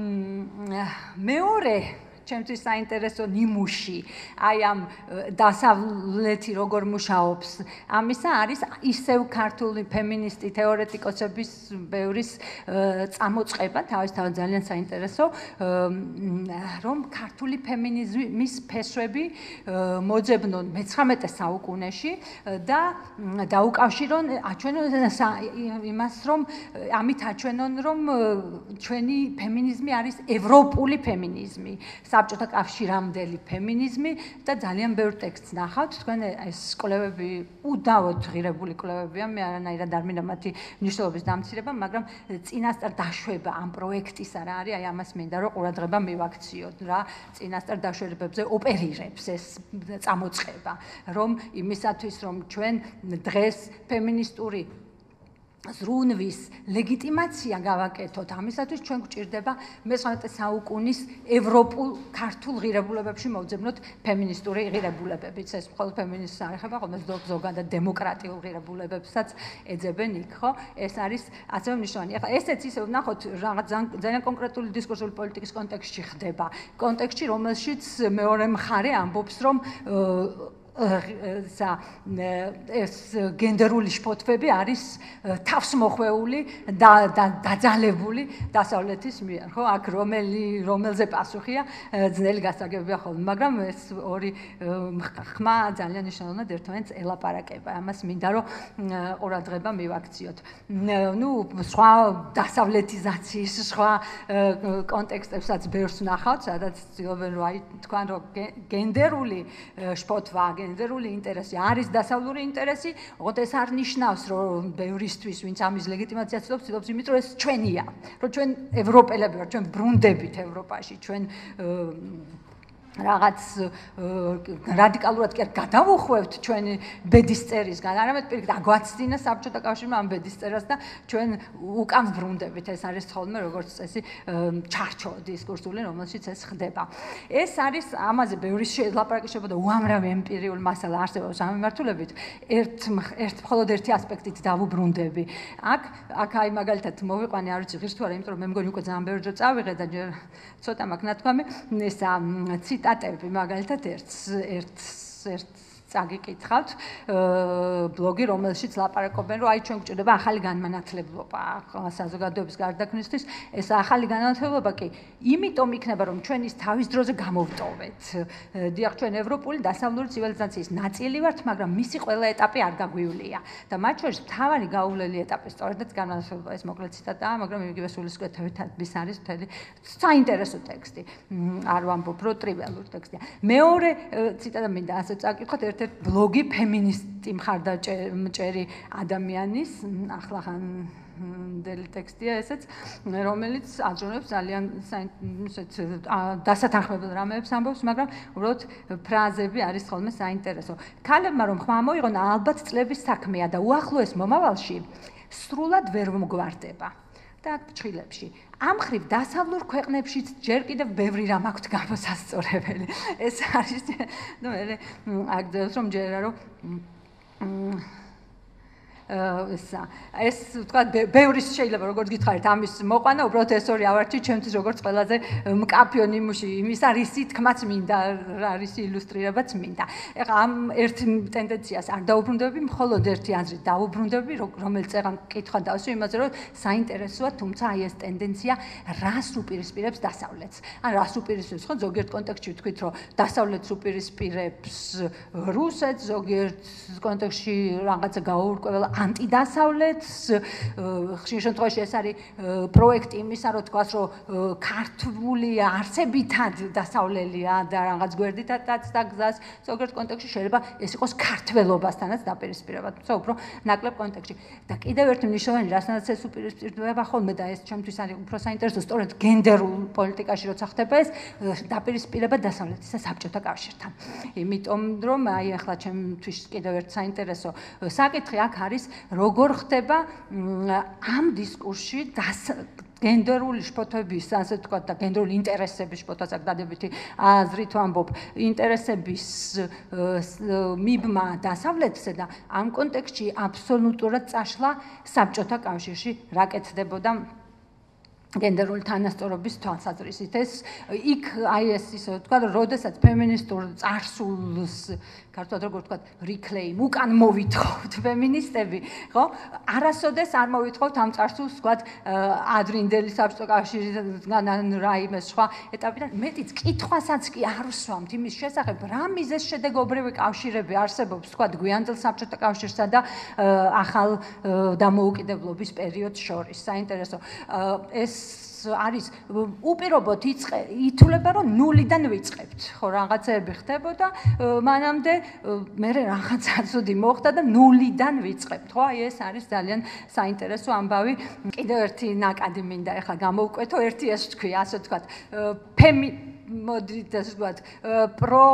მეორე ჩემთვის საინტერესო ნიმუში აი ამ დასავლეთი როგორ მუშაობს ამისა არის ისევ ქართული ფემინისტი თეორეტიკოსების ბევრის წამოწყება თავისთავად ძალიან საინტერესო რომ ქართული ფემინიზმის ფესვები მოძებნონ მეცხრამეტე საუკუნეში და დაუკავშირონ აჩვენონ იმას რომ ამით აჩვენონ რომ ჩვენი ფემინიზმი არის ევროპული ფემინიზმი საბჭოთა კავშირამდელი ფემინიზმი და ძალიან ბევრ ტექსტს ნახავთ. თქვენ ეს კვლევები უდავოდ ღირებული კვლევებია, მე არანაირად არ მინდა მათი მნიშვნელობის დამცირება, მაგრამ წინასწარ დაშვება ამ პროექტისა რა არის, აი ამას მინდა რომ ყურადღება მივაქციოთ რა, წინასწარ დაშვებებზე ოპერირებს ეს წამოწყება, რომ იმისათვის რომ ჩვენ დღეს ფემინისტური ზრუნვის ლეგიტიმაცია გავაკეთოთ, ამისათვის ჩვენ გვჭირდება მესამედე საუკუნის ევროპულ ქართულ ღირებულებებში მოვძებნოთ ფემინისტური ღირებულებებიც. ეს მხოლოდ ფემინიზმს არ ეხება, ხოლმე ზოგადად დემოკრატიულ ღირებულებებსაც ეძებენ იქ, ხო? ეს არის ასევე მნიშვნელოვანი. ახლა ესეც ისე ვნახოთ რაღაც ძალიან კონკრეტული დისკურსული პოლიტიკის კონტექსტში ხდება. კონტექსტში, რომელშიც მეორე მხარე ამბობს, რომ ეს გენდერული შფოთვები არის თავს მოხვეული და დაძალებული დასავლეთის მიერ, ხო? აქ რომელი რომელზე პასუხია ძნელი გასაგებია ხოლმე, მაგრამ ეს ორი ხმა ძალიან მნიშვნელოვნად ერთმანეთს ელაპარაკება. ამას მინდა რომ ყურადღება მივაქციოთ. ნუ სხვა დასავლეთიზაციის სხვა კონტექსტებსაც ბევრს ვნახავთ, სადაც ცდილობენ რომ აი თქვან რომ გენდერული შფოთვა გენდერული ინტერესი არის დასავლური ინტერესი, ოღონდ ეს არ ნიშნავს, რომ ბევრისთვის, ვინც ამის ლეგიტიმაციას ცდილობს, ცდილობს იმით, რომ ეს ჩვენია, რომ ჩვენ ევროპელები ვართ, ჩვენ ბრუნდებით ევროპაში, ჩვენ რაღაც რადიკალურად კი არ გადავუხვევთ ჩვენი ბედისწერისგან, არამედ პირიქით აგვაცდინა საბჭოთა კავშირმა ამ ბედისწერას და ჩვენ უკან ბრუნდებით. ეს არის ხოლმე როგორც წესი ჩარჩო დისკურსული, რომელშიც ეს ხდება. ეს არის ამაზე ბევრი ლაპარაკი შეებოდა უამრავი ემპირიული მასალა არსებობს ამ მიმართულებით. ერთ ერთ მხოლოდ ერთი ასპექტით დავუბრუნდები. აქ აქ აი მაგალითად მოვიყვანე, არ ვიცი ღირს თუ არა, იმიტომ რომ მე მგონი უკვე ძალიან ბევრი დრო წავიღე და ჯერ ცოტა მაქვს ნათქვამი, ესა ციტატები მაგალითად ერთს ერთს ერთს წაგიკითხავთ ბლოგი, რომელშიც ლაპარაკობენ, რომ აი ჩვენ გვჭირდება ახალი განმანათლებლობა საზოგადოების გარდაქმნისთვის. ეს ახალი განმანათლებლობა კი იმიტომ იქნება, რომ ჩვენ ის თავის დროზე გამოვტოვეთ. დიახ, ჩვენ ევროპული დასავლური ცივილიზაციის ნაწილი ვართ, მაგრამ მისი ყველა ეტაპი არ გაგვივლია. და მათ შორის მთავარი გაუვლელი ეტაპი სწორედაც განმანათლებლობა. ეს მოკლედ ციტატაა, მაგრამ იგივე სულისკვეთებით ის არის მთელი საინტერესო ტექსტი. არ ვამბობ, რომ ტრივიალური ტექსტია. მეორე ციტატა მინდა ასე წაკითხოთ, ერთ ბლოგი ფემინისტი მხარდამჭერი ადამიანის, ახლახანდელი ტექსტია ესეც, რომელიც აჯობებს ძალიან დასათანხმებელ რამეებს ამბობს, მაგრამ უბრალოდ ფრაზები არის ხოლმე საინტერესო. ქალებმა რომ ხმა მოიღონ, ალბათ წლების საქმეა და უახლოეს მომავალში სრულად ვერ მოგვარდება. და ფრჩხილებში. ამ ხრივ დასავლურ ქვეყნებშიც ჯერ კიდევ ბევრი რამ აქვთ გამოსასწორებელი. ეს არის, ნუ მე აგდებს რომ ჯერა რომ ესა ეს თქვა ბევრი შეიძლება როგორც გითხარით ამის მოყვანა, უბრალოდ ეს ორი ავარჩი ჩემთვის როგორც ყველაზე მკაფიო ნიმუში იმის არის თქმაც მინდა, არის ილუსტრირებაც მინდა. ეხლა ამ ერთ ტენდენციას არ დაუბრუნდები, მხოლოდ ერთი აზრით დაუბრუნდები, რომელიც ეხლა კითხვა დავსვი იმაზე, რომ საინტერესოა, თუმცა აი ეს ტენდენცია რას უპირისპირებს დასავლეთს. ან რას უპირისპირებს, ხო, ზოგიერთ კონტექსტში ვთქვით, რომ დასავლეთს უპირისპირებს რუსეთს, ზოგიერთ კონტექსტში რაღაცა გაურკვეველ ანტიდასავლეთს, ხშირ შემთხვევაში ეს არის პროექტი იმისა, რომ თქვას, რომ ქართული არსებითად დასავლელია და რაღაც გვერდითაც დაგზას, ზოგიერთ კონტექსტში შეიძლება ეს იყოს ქართველობასთანაც დაპირისპირება, თუმცა უფრო ნაკლებ კონტექსტში. და კიდევ ერთი მნიშვნელოვანი, რასაც ეს უპირისპირდება ხოლმე და ეს ჩემთვის არის უფრო საინტერესო, სწორედ გენდერულ პოლიტიკაში როცა ხდება ეს დაპირისპირება დასავლეთის და საბჭოთა კავშირთან. იმიტომ რომ აი ახლა ჩემთვის კიდევ ერთ საინტერესო საკითხი აქ არის როგორ ხდება ამ დისკურსში გენდერული შფოთვების, ასე ვთქვათ, და გენდერული ინტერესების შფოთვას აქ დადებითი აზრით ვამბობ, ინტერესების მიბმა დასავლეთზე და ამ კონტექსტში აბსოლუტურად წაშლა საბჭოთა კავშირში რა კეთდებოდა გენდერული თანასწორობის თვალსაზრისით. ეს იქ აი ეს ისე ვთქვა, რომ როდესაც ფემინისტურ წარსულს ქართულად როგორ ვთქვათ, reclaim, უკან მოვითხოვთ ფემინისტები, ხო? არასოდეს არ მოვითხოვთ ამ წარსულს, ვთქვათ, ადრინდელი საბჭოთა კავშირისგან ან რაიმე სხვა ეტაპიდან. მეტიც კითხვასაც კი არ ვსვამთ იმის შესახებ, რა მიზეზ შედეგობრივი კავშირები არსებობს, ვთქვათ, გვიანდელ საბჭოთა კავშირსა და ახალ დამოუკიდებლობის პერიოდს შორის. საინტერესო. ეს არის უპირობოდ ითვლება რომ ნულიდან ვიწყებთ ხო რაღაცები ხდებოდა მანამდე მე რაღაცა ცუდი მოხდა და ნულიდან ვიწყებთ ხო აი ეს არის ძალიან საინტერესო ამბავი კიდევ ერთი ნაკადი მინდა ახლა გამოვკვეთო ერთი ეს თქვი ასე ვთქვათ ფემი მოდით ასე ვთქვათ პრო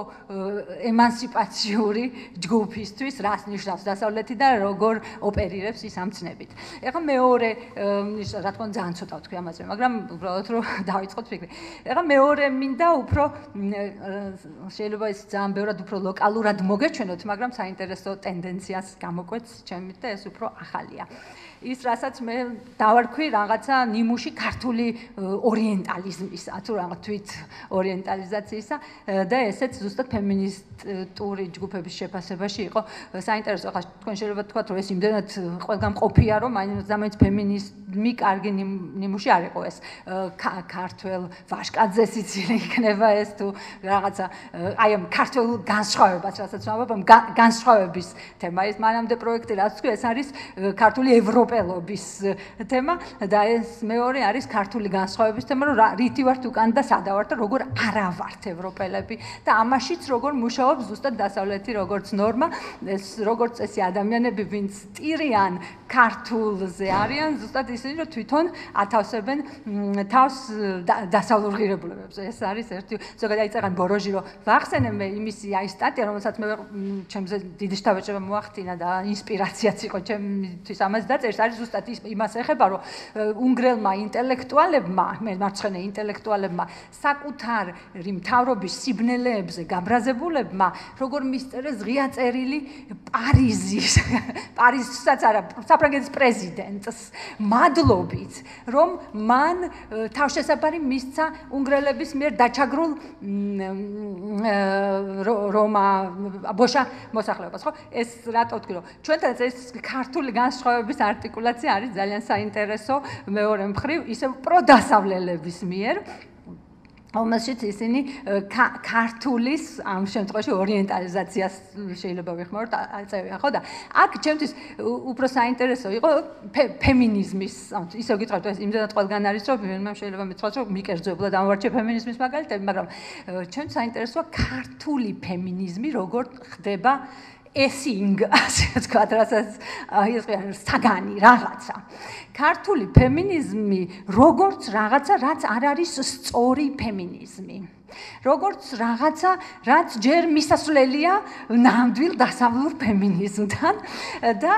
ემანსიპაციური ჯგუფისთვის რას ნიშნავს დასავლეთი და როგორ ოპერირებს ის ამ ცნებით. ეხლა მეორე რა თქმა უნდა ძალიან ცოტა ვთქვი ამაზე, მაგრამ უბრალოდ რომ დავიწყოთ ფიქრი. ეხლა მეორე მინდა უფრო შეიძლება ეს ძალიან ბევრად უფრო ლოკალურად მოგეჩვენოთ, მაგრამ საინტერესო ტენდენციას გამოკვეთს ჩემით და ეს უფრო ახალია. ის რასაც მე დავარქვი რაღაცა ნიმუში ქართული ორიენტალიზმისა თუ რაღაც თვით ორიენტალიზაციისა და ესეც ზუსტად ფემინისტური ჯგუფების შეფასებაში იყო საინტერესო. ახლა თქვენ შეიძლება თქვათ რომ ეს იმდენად ყველგან ყოფია რომ მაინც ფემინიზმი კარგი ნიმუში არ იყო ეს ქართველ ვაშკაძე სიცილი იქნება ეს თუ რაღაცა აი ამ ქართულ განსხვავებას რასაც ვამბობ ამ განსხვავების თემა ის მანამდე პროექტი რაც თქვი ეს არის ქართული ევროპელობის თემა და ეს მეორე არის ქართული განსხვავების თემა რომ რითი ვართ უკან და სადა ვართ და როგორ არა ვართ ევროპელები და ამაშიც როგორ მუშაობს ზუსტად დასავლეთი როგორც ნორმა ეს როგორც წესი ადამიანები ვინც ტირიან ქართულზე არიან ზუსტად ისინი რომ თვითონ ათავსებენ თავს დასავლურ ღირებულებებს ეს არის ერთი ზოგადად აიწერან ბოროჟი რომ ვახსენე მე იმისი აი სტატია რომელსაც მე ჩემზე დიდი შთაბეჭდება მოახდინა და ინსპირაციაც იყო ჩემთვის ამას დაწერს არის ზუსტად იმას ეხება რომ უნგრელმა ინტელექტუალებმა მე მარცხენა ინტელექტუალებმა საკუთარი მთავრობის სიბნელეებზე გაბრაზებულებმა როგორ მისწერეს ღია წერილი პარიზის პარიზსაც არა საფრანგეთის პრეზიდენტს მადლობით რომ მან თავშესაფარი მისცა უნგრელების მიერ დაჩაგრულ რომა ბოშა მოსახლეობას ხო ეს რატო ვთქვი რომ ჩვენთანაც ეს ქართული განსხვავების არტიკულაცია არის ძალიან საინტერესო მეორე მხრივ ისევ პროდასავლელების მიერ რომელშიც ისინი ქართულის ამ შემთხვევაში ორიენტალიზაციას შეიძლება ვიხმაროთ აწევიან ხო და აქ ჩემთვის უფრო საინტერესო იყო ფემინიზმის ისე ვკითხავთ ეს იმდენად ყველგან არის რომ მე შეიძლება მითხრათ რომ მიკერძოებულად ამოვარჩიე ფემინიზმის მაგალითები მაგრამ ჩემთვის საინტერესოა ქართული ფემინიზმი როგორ ხდება ესინგ ასე ვთქვათ რასაც ისყიან საგანი რაღაცა ქართული ფემინიზმი როგორც რაღაცა რაც არ არის სწორი ფემინიზმი როგორც რაღაცა რაც ჯერ მისასვლელია ნამდვილ დასავლურ ფემინიზმთან და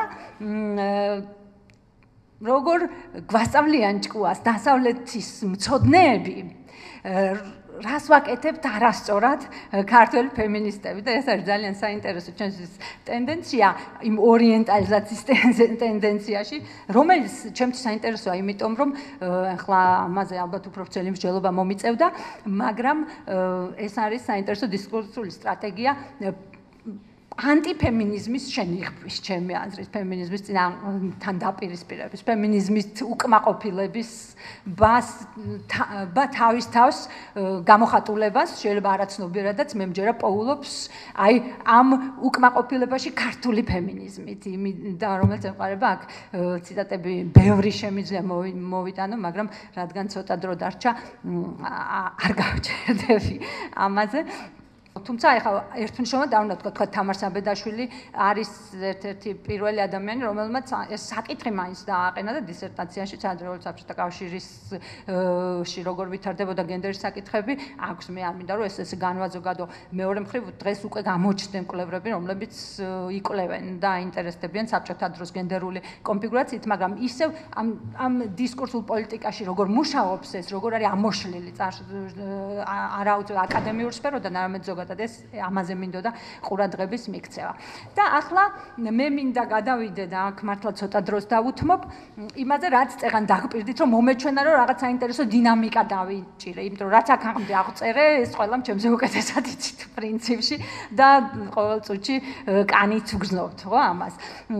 როგორ გვასწავლიან ჭკუას დასავლეთის მცოდნეები რას ვაკეთებთ არასწორად ქართველი ფემინისტები და ეს არის ძალიან საინტერესო ჩვენთვის ტენდენცია იმ ორიენტალიზაციის ტენდენციაში რომელიც ჩემთვის საინტერესოა იმიტომ რომ ახლა ამაზე ალბათ უფრო ვრცელი მსჯელობა მომიწევდა მაგრამ ეს არის საინტერესო დისკურსული სტრატეგია ანტიფემინიზმის შენიღბვის ჩემი აზრით ფემინიზმის წინააღმდეგ დაპირისპირების ფემინიზმის უკმაყოფილების ბას ბა თავის თავს გამოხატულებას შეიძლება არაცნობიერადაც მე მჯერა პოულობს აი ამ უკმაყოფილებაში ქართული ფემინიზმით და რომელიც ემყარება აქ ციტატები ბევრი შემიძლია მოვიტანო მაგრამ რადგან ცოტა დრო დარჩა არ გავჩერდები ამაზე თუმცა ეხლა ერთმნიშვნელოვნად არ უნდა თქვა თამარ საბედაშვილი არის ერთ-ერთი პირველი ადამიანი რომელმაც ეს საკითხი მაინც დააყენა და დისერტაციაში სადროულ საბჭოთა კავშირში როგორ ვითარდებოდა გენდერის საკითხები აქვს მე არ მინდა რომ ეს ეს განვაზოგადო მეორე მხრივ დღეს უკვე გამოჩნდნენ კვლევრები რომლებიც იკვლევენ და აინტერესდებიან საბჭოთა დროს გენდერული კონფიგურაციით მაგრამ ისევ ამ ამ დისკურსულ პოლიტიკაში როგორ მუშაობს ეს როგორ არის ამოშლილი არაუწევ აკადემიურ სფეროდან არამედ ზოგადად ეს ამაზე მინდოდა ყურადღების მიქცევა. და ახლა მე მინდა გადავიდე და აქ მართლა ცოტა დროს დავუთმობ იმაზე რაც წეგან დაგპირდით რომ მომეჩვენა რომ რაღაც საინტერესო დინამიკა დავიჭირე, იმიტომ რომ რაც აქამდე აღწერე ეს ყველამ ჩემზე უკეთესად იცით პრინციპში და ყოველ წუთში კანით ვგრძნობთ ხო ამას.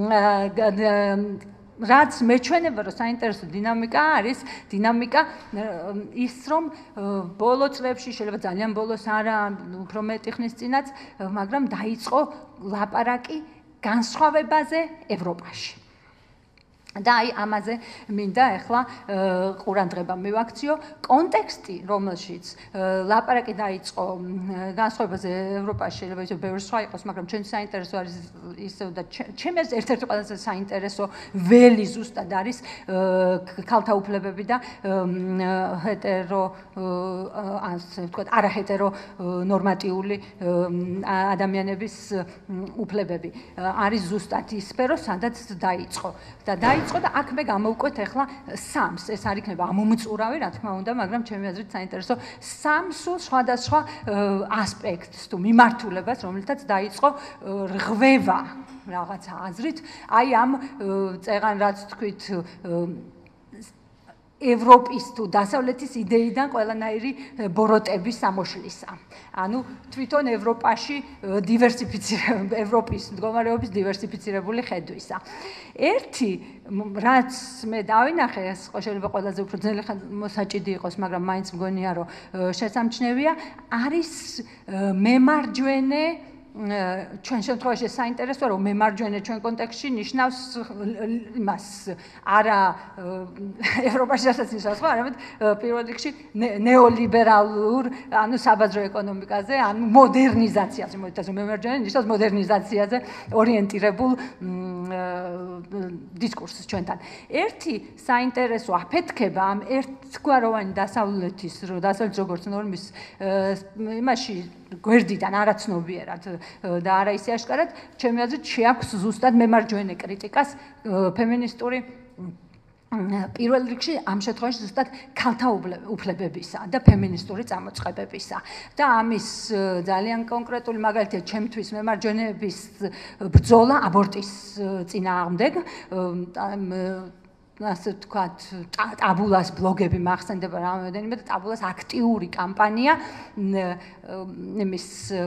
რაც მეჩვენება რომ საინტერესო დინამიკა არის დინამიკა ის რომ ბოლო წლებში შეიძლება ძალიან ბოლოს არა უფრო მეტი ხნის წინაც მაგრამ დაიწყო ლაპარაკი განსხვავებაზე ევროპაში და აი ამაზე მინდა ახლა ყურადღება მივაქციო კონტექსტი რომელშიც ლაპარაკი დაიწყო განსხვავებაზე ევროპაში შეიძლება ისე ბევრი სხვა იყოს მაგრამ ჩვენ საინტერესო არის ისევ და ჩემს ერთ-ერთი ყველაზე საინტერესო ველი ზუსტად არის ქალთა უფლებები და ჰეტერო ასე ვთქვათ არაჰეტერო ნორმატიული ადამიანების უფლებები არის ზუსტად ის სფერო სადაც დაიწყო და დაიწყო და აქ მე გამოვკვეთ ახლა სამს ეს არ იქნება ამომწურავი რა თქმა უნდა მაგრამ ჩემი აზრით საინტერესო სამ სულ სხვადასხვა ასპექტს თუ მიმართულებას რომელთაც დაიწყო რღვევა რაღაცა აზრით აი ამ წეღან რაც თქვით ევროპის თუ დასავლეთის იდეიდან ყველანაირი ბოროტების სამოშლისა. ანუ თვითონ ევროპაში დივერსიფიცირებული ევროპის მდგომარეობის დივერსიფიცირებული ხედვისა. ერთი რაც მე დავინახე ეს შეიძლება ყველაზე უფრო ძნელი მოსაჭიდი იყოს, მაგრამ მაინც მგონია რომ შესამჩნევია არის მემარჯვენე ჩვენ შემთხვევაში საინტერესოა რომ მემარჯვენე ჩვენ კონტექსტში ნიშნავს იმას არა ევროპაში რასაც ნიშნავს ხო არამედ პირველ რიგში ნეოლიბერალურ ანუ საბაზრო ეკონომიკაზე ანუ მოდერნიზაციაზე მოიწერს მემარჯვენე ნიშნავს მოდერნიზაციაზე ორიენტირებულ დისკურსს ჩვენთან ერთი საინტერესო აფეთქება ამ ერთგვაროვანი დასავლეთის დასავლეთის როგორც ნორმის იმაში გვერდიდან არაცნობიერად და არა ისე აშკარად, ჩემი აზრით შეაქვს ზუსტად მემარჯვენე კრიტიკას ფემინისტური პირველ რიგში ამ შემთხვევაში ზუსტად ქალთა უფლებებისა და ფემინისტური წამოწყებებისა. და ამის ძალიან კონკრეტული მაგალითია ჩემთვის მემარჯვენეების ბრძოლა აბორტის წინააღმდეგ ასე ვთქვათ, ტაბულას ბლოგები მახსენდება რამოდენიმე და ტაბულას აქტიური კამპანია იმის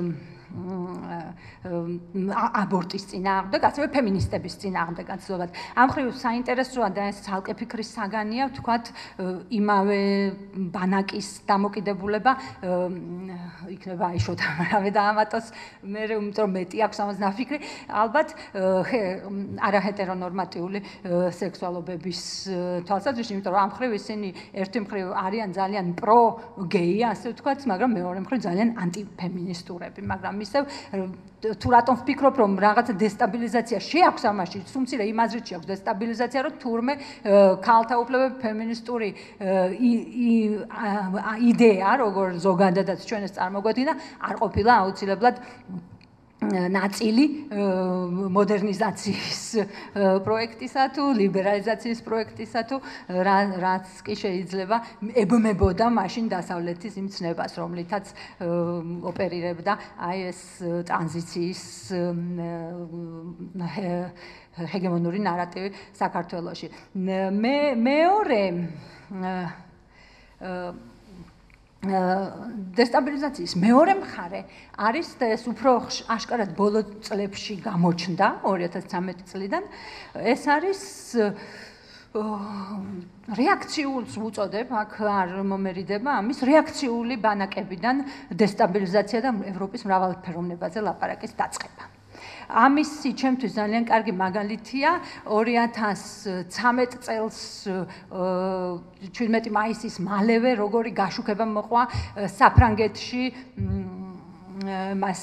აბორტის წინააღმდეგ, ასევე ფემინისტების წინააღმდეგაც ზოგადად. ამ მხრივ საინტერესოა და ეს ცალკე ფიქრის საგანია, ვთქვათ, იმავე ბანაკის დამოკიდებულება იქნება აიშოთ ამავე დაამატოს, მე რომ მეტი აქვს ამას ნაფიქრი, ალბათ არაჰეტერონორმატიული სექსუალობების თვალსაზრისით, იმიტომ რომ ამ მხრივ ისინი ერთი მხრივ არიან ძალიან პრო-გეი, ასე ვთქვათ, მაგრამ მეორე მხრივ ძალიან ანტიფემინისტურები, მაგრამ ისევ თუ რატომ ვფიქრობ რომ რაღაცა დესტაბილიზაცია შეაქვს ამაში, სუმცირე იმ აზრით შეაქვს დესტაბილიზაცია, რომ თურმე ქალთა უფლებები ფემინისტური იდეა, როგორ ზოგადადაც ჩვენ ეს წარმოგვედგინა, არ ყოფილა აუცილებლად ნაწილი მოდერნიზაციის პროექტისა თუ ლიბერალიზაციის პროექტისა თუ რაც კი შეიძლება ებმებოდა მაშინ დასავლეთის იმ ცნებას, რომლითაც ოპერირებდა აი ეს ტრანზიციის ჰეგემონური ნარატივი საქართველოში. მე მეორე დესტაბილიზაციის მეორე მხარე არის და ეს უფრო აშკარად ბოლო წლებში გამოჩნდა ორი ათას ცხრამეტი წლიდან ეს არის რეაქციულს უწოდებ აქ არ მომერიდება ამის რეაქციული ბანაკებიდან დესტაბილიზაცია და ევროპის მრავალფეროვნებაზე ლაპარაკის დაწყება. ამისი ჩემთვის ძალიან კარგი მაგალითია ორი ათას ცხრამეტ წელს შვიდმეტი მაისის მალევე როგორი გაშუქება მოყვა საფრანგეთში მას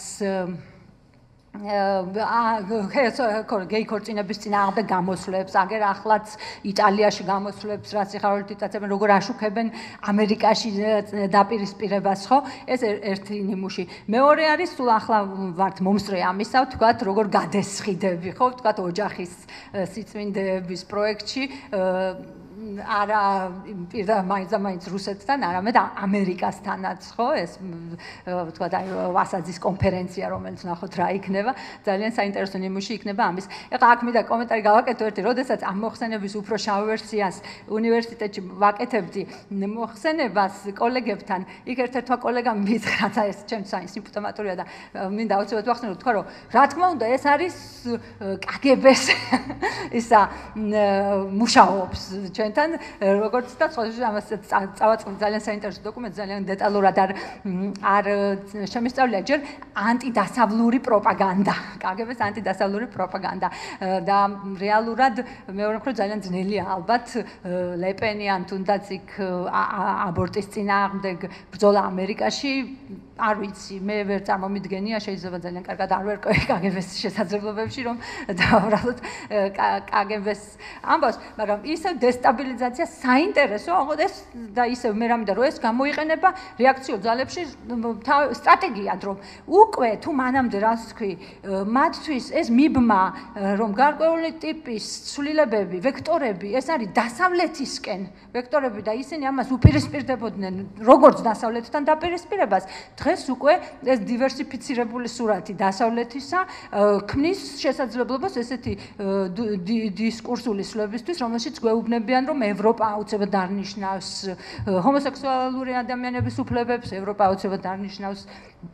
გეი ქორწინების წინააღმდეგ გამოსვლებს, აგერ ახლაც იტალიაში გამოსვლებს, რაც იხარებთ იტაცებენ, როგორ აშუქებენ ამერიკაში დაპირისპირებას, ხო? ეს ერთი ნიმუში. მეორე არის სულ ახლა ვართ მომსწრე ამისა, ვთქვათ, როგორ გადესხიდები, ხო? ვთქვათ, ოჯახის სიწმინდეების პროექტში არა პირდა მაინც და მაინც რუსეთთან, არამედ ამერიკასთანაც, ხო? ეს ვთქვათ, აი ვასაძის კონფერენცია, რომელიც ნახოთ რა იქნება, ძალიან საინტერესო ნიმუში იქნება ამის. ეხლა აქ მინდა კომენტარი გავაკეთო ერთი, როდესაც ამ მოხსენების უფრო შავ ვერსიას უნივერსიტეტში ვაკეთებდი მოხსენებას კოლეგებთან, იქ ერთ-ერთმა კოლეგამ მითხრა, ეს ჩემს საინსტიტუტურია და მინდა აუცილებლად ვახსენო, თქვა რომ რა თქმა უნდა, ეს არის კაგებეს ისა მუშაობს ჩვენ ჩვენთან როგორც და სხვა ამას წავაწყდი ძალიან საინტერესო დოკუმენტი ძალიან დეტალურად არ არ შემისწავლია ჯერ ანტიდასავლური პროპაგანდა კაგებეს ანტიდასავლური პროპაგანდა და რეალურად მეორე მხრივ ძალიან ძნელია ალბათ ლეპენი ან თუნდაც იქ აბორტის წინააღმდეგ ბრძოლა ამერიკაში არ ვიცი მე ვერ წარმომიდგენია შეიძლება ძალიან კარგად არ ვერკვევი კაგებეს შესაძლებლობებში რომ დაუბრალოდ კაგებეს ამბავს მაგრამ ისევ დესტაბილიზაცია საინტერესო აღოდეს და ისევ მე რამე და რო ეს გამოიყენება რეაქციულ ძალებში სტრატეგიად რომ უკვე თუ მანამდე რას თქვი მათთვის ეს მიბმა რომ გარკვეული ტიპის ცვლილებები ვექტორები ეს არის დასავლეთისკენ ვექტორები და ისინი ამას უპირისპირდებოდნენ როგორც დასავლეთთან დაპირისპირებას დღეს უკვე ეს დივერსიფიცირებული სურათი დასავლეთისა ქმნის შესაძლებლობას ესეთი დისკურსული სვლებისთვის რომელშიც გვეუბნებიან რომ ევროპა აუცილებლად არნიშნავს ჰომოსექსუალური ადამიანების უფლებებს ევროპა აუცილებლად არნიშნავს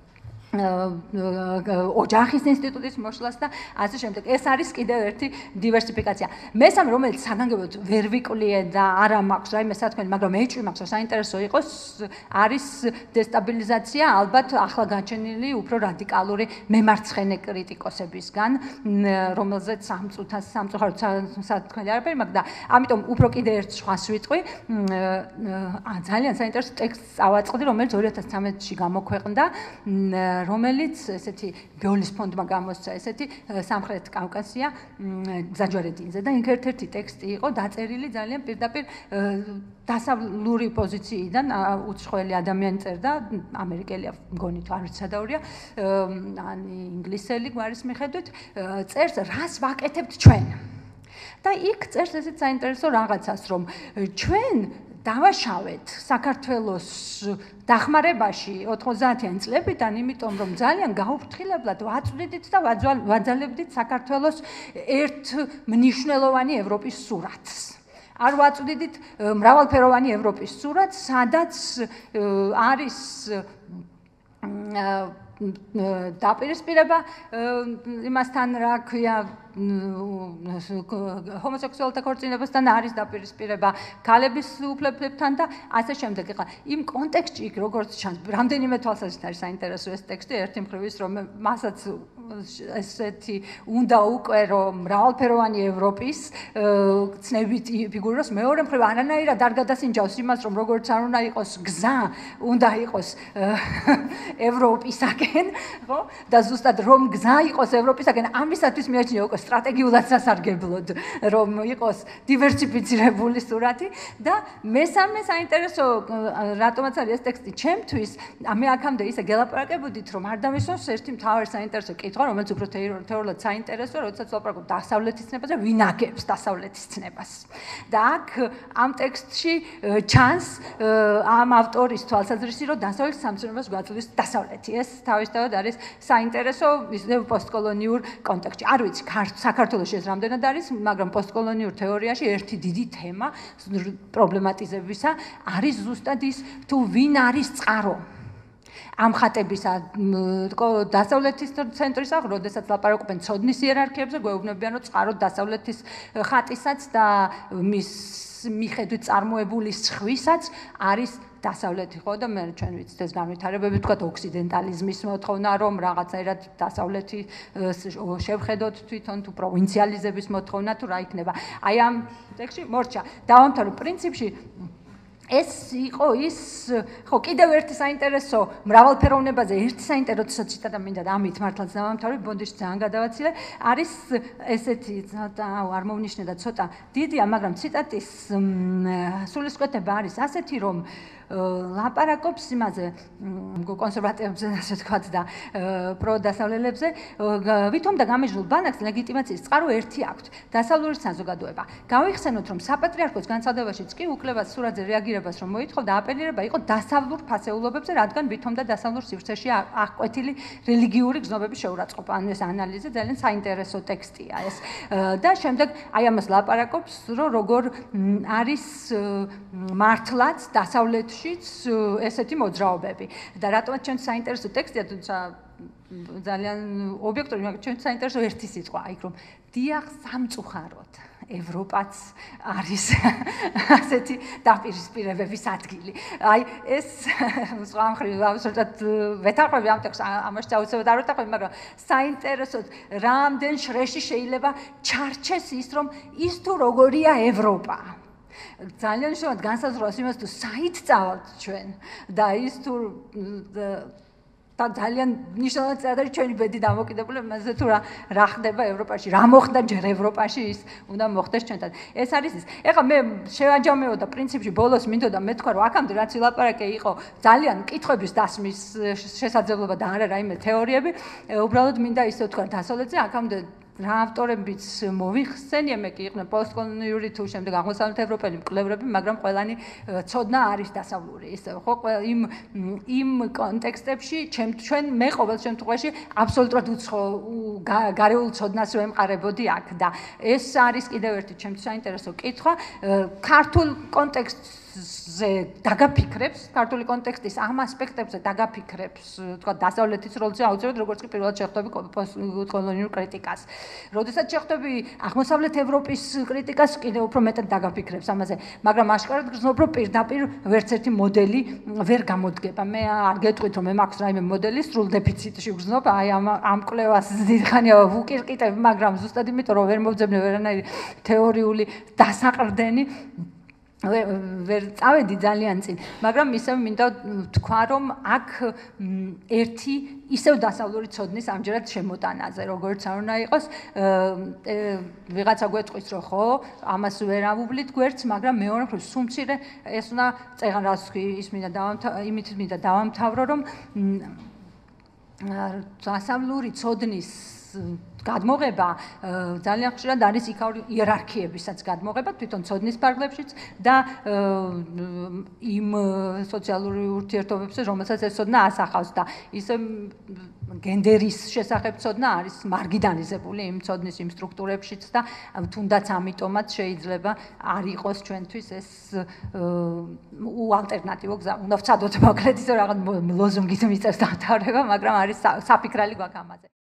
ოჯახის ინსტიტუტის მოშლას და ასე შემდეგ. ეს არის კიდევ ერთი დივერსიფიკაცია. მესამე რომელიც საგანგებოდ ვერ ვიკვლიე და არა მაქვს რაიმე სათქმელი, მაგრამ ეჭვი მაქვს, რომ საინტერესო იყოს, არის დესტაბილიზაცია ალბათ ახლა გაჩენილი უფრო რადიკალური მემარცხენე კრიტიკოსებისგან, რომელზეც სამწუთას სამწუხაროდ სათქმელი არაფერი მაქვს და ამიტომ უფრო კიდევ ერთ სხვას ვიტყვი. ძალიან საინტერესო ტექსტს ავაწყდი, რომელიც ორი ათას ცხრამეტში გამოქვეყნდა. რომელიც ესეთი გეოლის ფონდმა გამოსცა ესეთი სამხრეთ კავკასია გზაჯვარედინზე და იქ ერთ-ერთი ტექსტი იყო დაწერილი ძალიან პირდაპირ დასავლური პოზიციიდან უცხოელი ადამიანი წერდა ამერიკელია მგონი თუ არ ვიცი სადაურია ან ინგლისელი გვარის მიხედვით წერს რას ვაკეთებთ ჩვენ და იქ წერს ესეთ საინტერესო რაღაცას რომ ჩვენ დავაშავეთ საქართველოს დახმარებაში ოთხმოცდაათიანი წლებიდან, იმიტომ რომ ძალიან გაუფრთხილებლად ვაწვდიდით და ვაძალებდით საქართველოს ერთ მნიშვნელოვანი ევროპის სურათს. არ ვაწვდიდით მრავალფეროვანი ევროპის სურათს, სადაც არის დაპირისპირება იმასთან რა ქვია ჰომოსექსუალთა ქორწინებასთან არის დაპირისპირება ქალების უფლებებთან და ასე შემდეგ. ეხლა იმ კონტექსტში იქ როგორც ჩანს, რამდენიმე თვალსაზრისით არის საინტერესო ეს ტექსტი, ერთი მხრივ ის რომ მასაც ესეთი უნდა უკვე რომ მრავალფეროვანი ევროპის ცნებით ფიგუროს, მეორე მხრივ არანაირად არ გადასინჯავს იმას, რომ როგორც არ უნდა იყოს გზა, უნდა იყოს ევროპისაკენ, ხო? და ზუსტად რომ გზა იყოს ევროპისაკენ, ამისათვის მიაჩნია უკვე სტრატეგიულად სასარგებლოდ რომ იყოს დივერსიფიცირებული სურათი და მესამე საინტერესო რატომაც არის ეს ტექსტი ჩემთვის მე აქამდე ისე გელაპარაკებოდით რომ არ დამისვენს ერთი მთავარი საინტერესო კითხვა რომელიც უფრო თეორიულად საინტერესოა როდესაც ვლაპარაკობ დასავლეთის ცნებაზე ვინ აგებს დასავლეთის ცნებას და აქ ამ ტექსტში ჩანს ამ ავტორის თვალსაზრისი რომ დასავლეთის სამცნებას გვაწვდის დასავლეთი ეს თავისთავად არის საინტერესო ისე პოსტკოლონიურ კონტექსტში არ ვიცი საქართველოში ეს რამდენად არის, მაგრამ პოსტკოლონიურ თეორიაში ერთი დიდი თემა პრობლემატიზებისა არის ზუსტად ის თუ ვინ არის წყარო. ამ ხატებისა დასავლეთის ცენტრის აღ, როდესაც ლაპარაკობენ ცოდნის იერარქიებზე, გვეუბნებიან, რომ წყარო დასავლეთის ხატისაც და მის მიხედვით წარმოებული სხვისაც არის დასავლეთი ხო და მე ჩვენ ვიცით ეს განვითარებები თქვათ ოქსიდენტალიზმის მოთხოვნა რომ რაღაცაირად დასავლეთი შევხედოთ თვითონ თუ პროვინციალიზების მოთხოვნა თუ რა იქნება. აი ამ ტექსტში მორჩა დავამთავრე პრინციპში ეს იყო ის ხო კიდევ ერთი საინტერესო მრავალფეროვნებაზე ერთი საინტერესო ციტატა მინდა და ამით მართლაც დავამთავრე ბონდიში ძალიან გადავაცილე არის ესეთი ცოტა არ მოვნიშნე და ცოტა დიდია მაგრამ ციტატის სულისკვეთება არის ასეთი რომ ლაპარაკობს იმაზე კონსერვატიებზე ასე ვთქვათ და პროდასავლელებზე ვითომ და გამეჯნულ ბანაკს ლეგიტიმაციის წყარო ერთი აქვთ დასავლური საზოგადოება გავიხსენოთ რომ საპატრიარქოს განცხადებაშიც კი უკლებას სურათზე რეაგირებას რომ მოითხოვდა აპელირება იყო დასავლურ ფასეულობებზე რადგან ვითომ და დასავლურ სივრცეში აღკვეთილი რელიგიური გზნობების შეურაცხყოფა ანუ ეს ანალიზი ძალიან საინტერესო ტექსტია ეს და შემდეგ აი ამას ლაპარაკობს რომ როგორ არის მართლაც დასავლეთ ესეთი მოძრაობები და რატომაც ჩვენ საინტერესო ტექსტია თუმცა ძალიან ობიექტური მაგრამ ჩვენ საინტერესო ერთი სიტყვა იქ რომ დიახ სამწუხაროდ ევროპაც არის ასეთი დაპირისპირებების ადგილი. აი ეს სხვა მხრივ ავსრულტად ვეთანხმები ამ ტექსტს, ამაში აუცილებლად არ ვეთანხმები, მაგრამ საინტერესოდ რამდენ შრეში შეიძლება ჩარჩეს ის, რომ ის თუ როგორია ევროპა. ძალიან შევად განსაზღვროს იმას თუ საით წავალთ ჩვენ და ის თუ და ძალიან მნიშვნელოვანი წევა არის ჩვენი ბედი დამოკიდებული იმაზე თუ რა რა ხდება ევროპაში, რა მოხდა ჯერ ევროპაში ის უნდა მოხდეს ჩვენთან. ეს არის ის. ეხლა მე შევაჯამეო და პრინციპში ბოლოს მინდოდა მე თქვა რომ აქამდე რაც ვილაპარაკე იყო ძალიან კითხვების დასმის შესაძლებლობა და არა რაიმე თეორიები, უბრალოდ მინდა ისე თქვა დასავლეთზე აქამდე რა ავტორებიც მოიხსენია, მე კი იყვნენ პოსტკოლონიური თუ შემდეგ აღმოსავლეთევროპელი მკვლევრები, მაგრამ ყველანი ცოდნა არის დასავლური. ისე ხო იმ იმ კონტექსტებში ჩვენ მე ყოველ შემთხვევაში აბსოლუტურად უცხო გარეულ ცოდნას ვემყარებოდი აქ და ეს არის კიდევ ერთი ჩემთვის საინტერესო კითხვა. ქართულ კონტექსტზე დაგაფიქრებს, ქართული კონტექსტის ამ ასპექტებზე დაგაფიქრებს, თქვა დასავლეთის როლზე აუცილებლად როგორც კი პირველად შეხვდები პოსტკოლონიურ კრიტიკას. როდესაც შეხვდები აღმოსავლეთ ევროპის კრიტიკას, კიდევ უფრო მეტად დაგაფიქრებს ამაზე, მაგრამ აშკარად გრძნობ, რომ პირდაპირ ვერც ერთი მოდელი ვერ გამოდგება. მე არ გეტყვით, რომ მე მაქვს რაიმე მოდელი სრულ დეფიციტში გრძნობ, აი ამ ამ კვლევას დიდხანია ვუკირკიტებ, მაგრამ ზუსტად იმიტომ, რომ ვერ მოვძებნე ვერანაირი თეორიული დასაყრდენი ვერ წავედი ძალიან წინ, მაგრამ ისევ მინდა თქვა, რომ აქ ერთი ისევ დასავლური ცოდნის ამჯერად შემოტანაზე, როგორც არ უნდა იყოს, ვიღაცა გვეტყვის, რომ ხო, ამას ვერ ავუბლით გვერდს, მაგრამ მეორე მხრივ სუმცირე ეს უნდა წეღან რას ვთქვი, ის მინდა დავამთავრო, იმით მინდა დავამთავრო, რომ დასავლური ცოდნის გადმოღება ძალიან ხშირად არის იქაური იერარქიებისაც გადმოღება თვითონ ცოდნის ფარგლებშიც და იმ სოციალური ურთიერთობებზე, რომელსაც ეს ცოდნა ასახავს და ისე გენდერის შესახებ ცოდნა არის მარგინალიზებული იმ ცოდნის იმ სტრუქტურებშიც და თუნდაც ამიტომაც შეიძლება არ იყოს ჩვენთვის ეს უალტერნატივო გზა. უნდა ვცადოთ მოკლედ ისე რაღაც ლოზუნგით მიწევს დამთავრება, მაგრამ არის საფიქრალი გვაქვს ამაზე.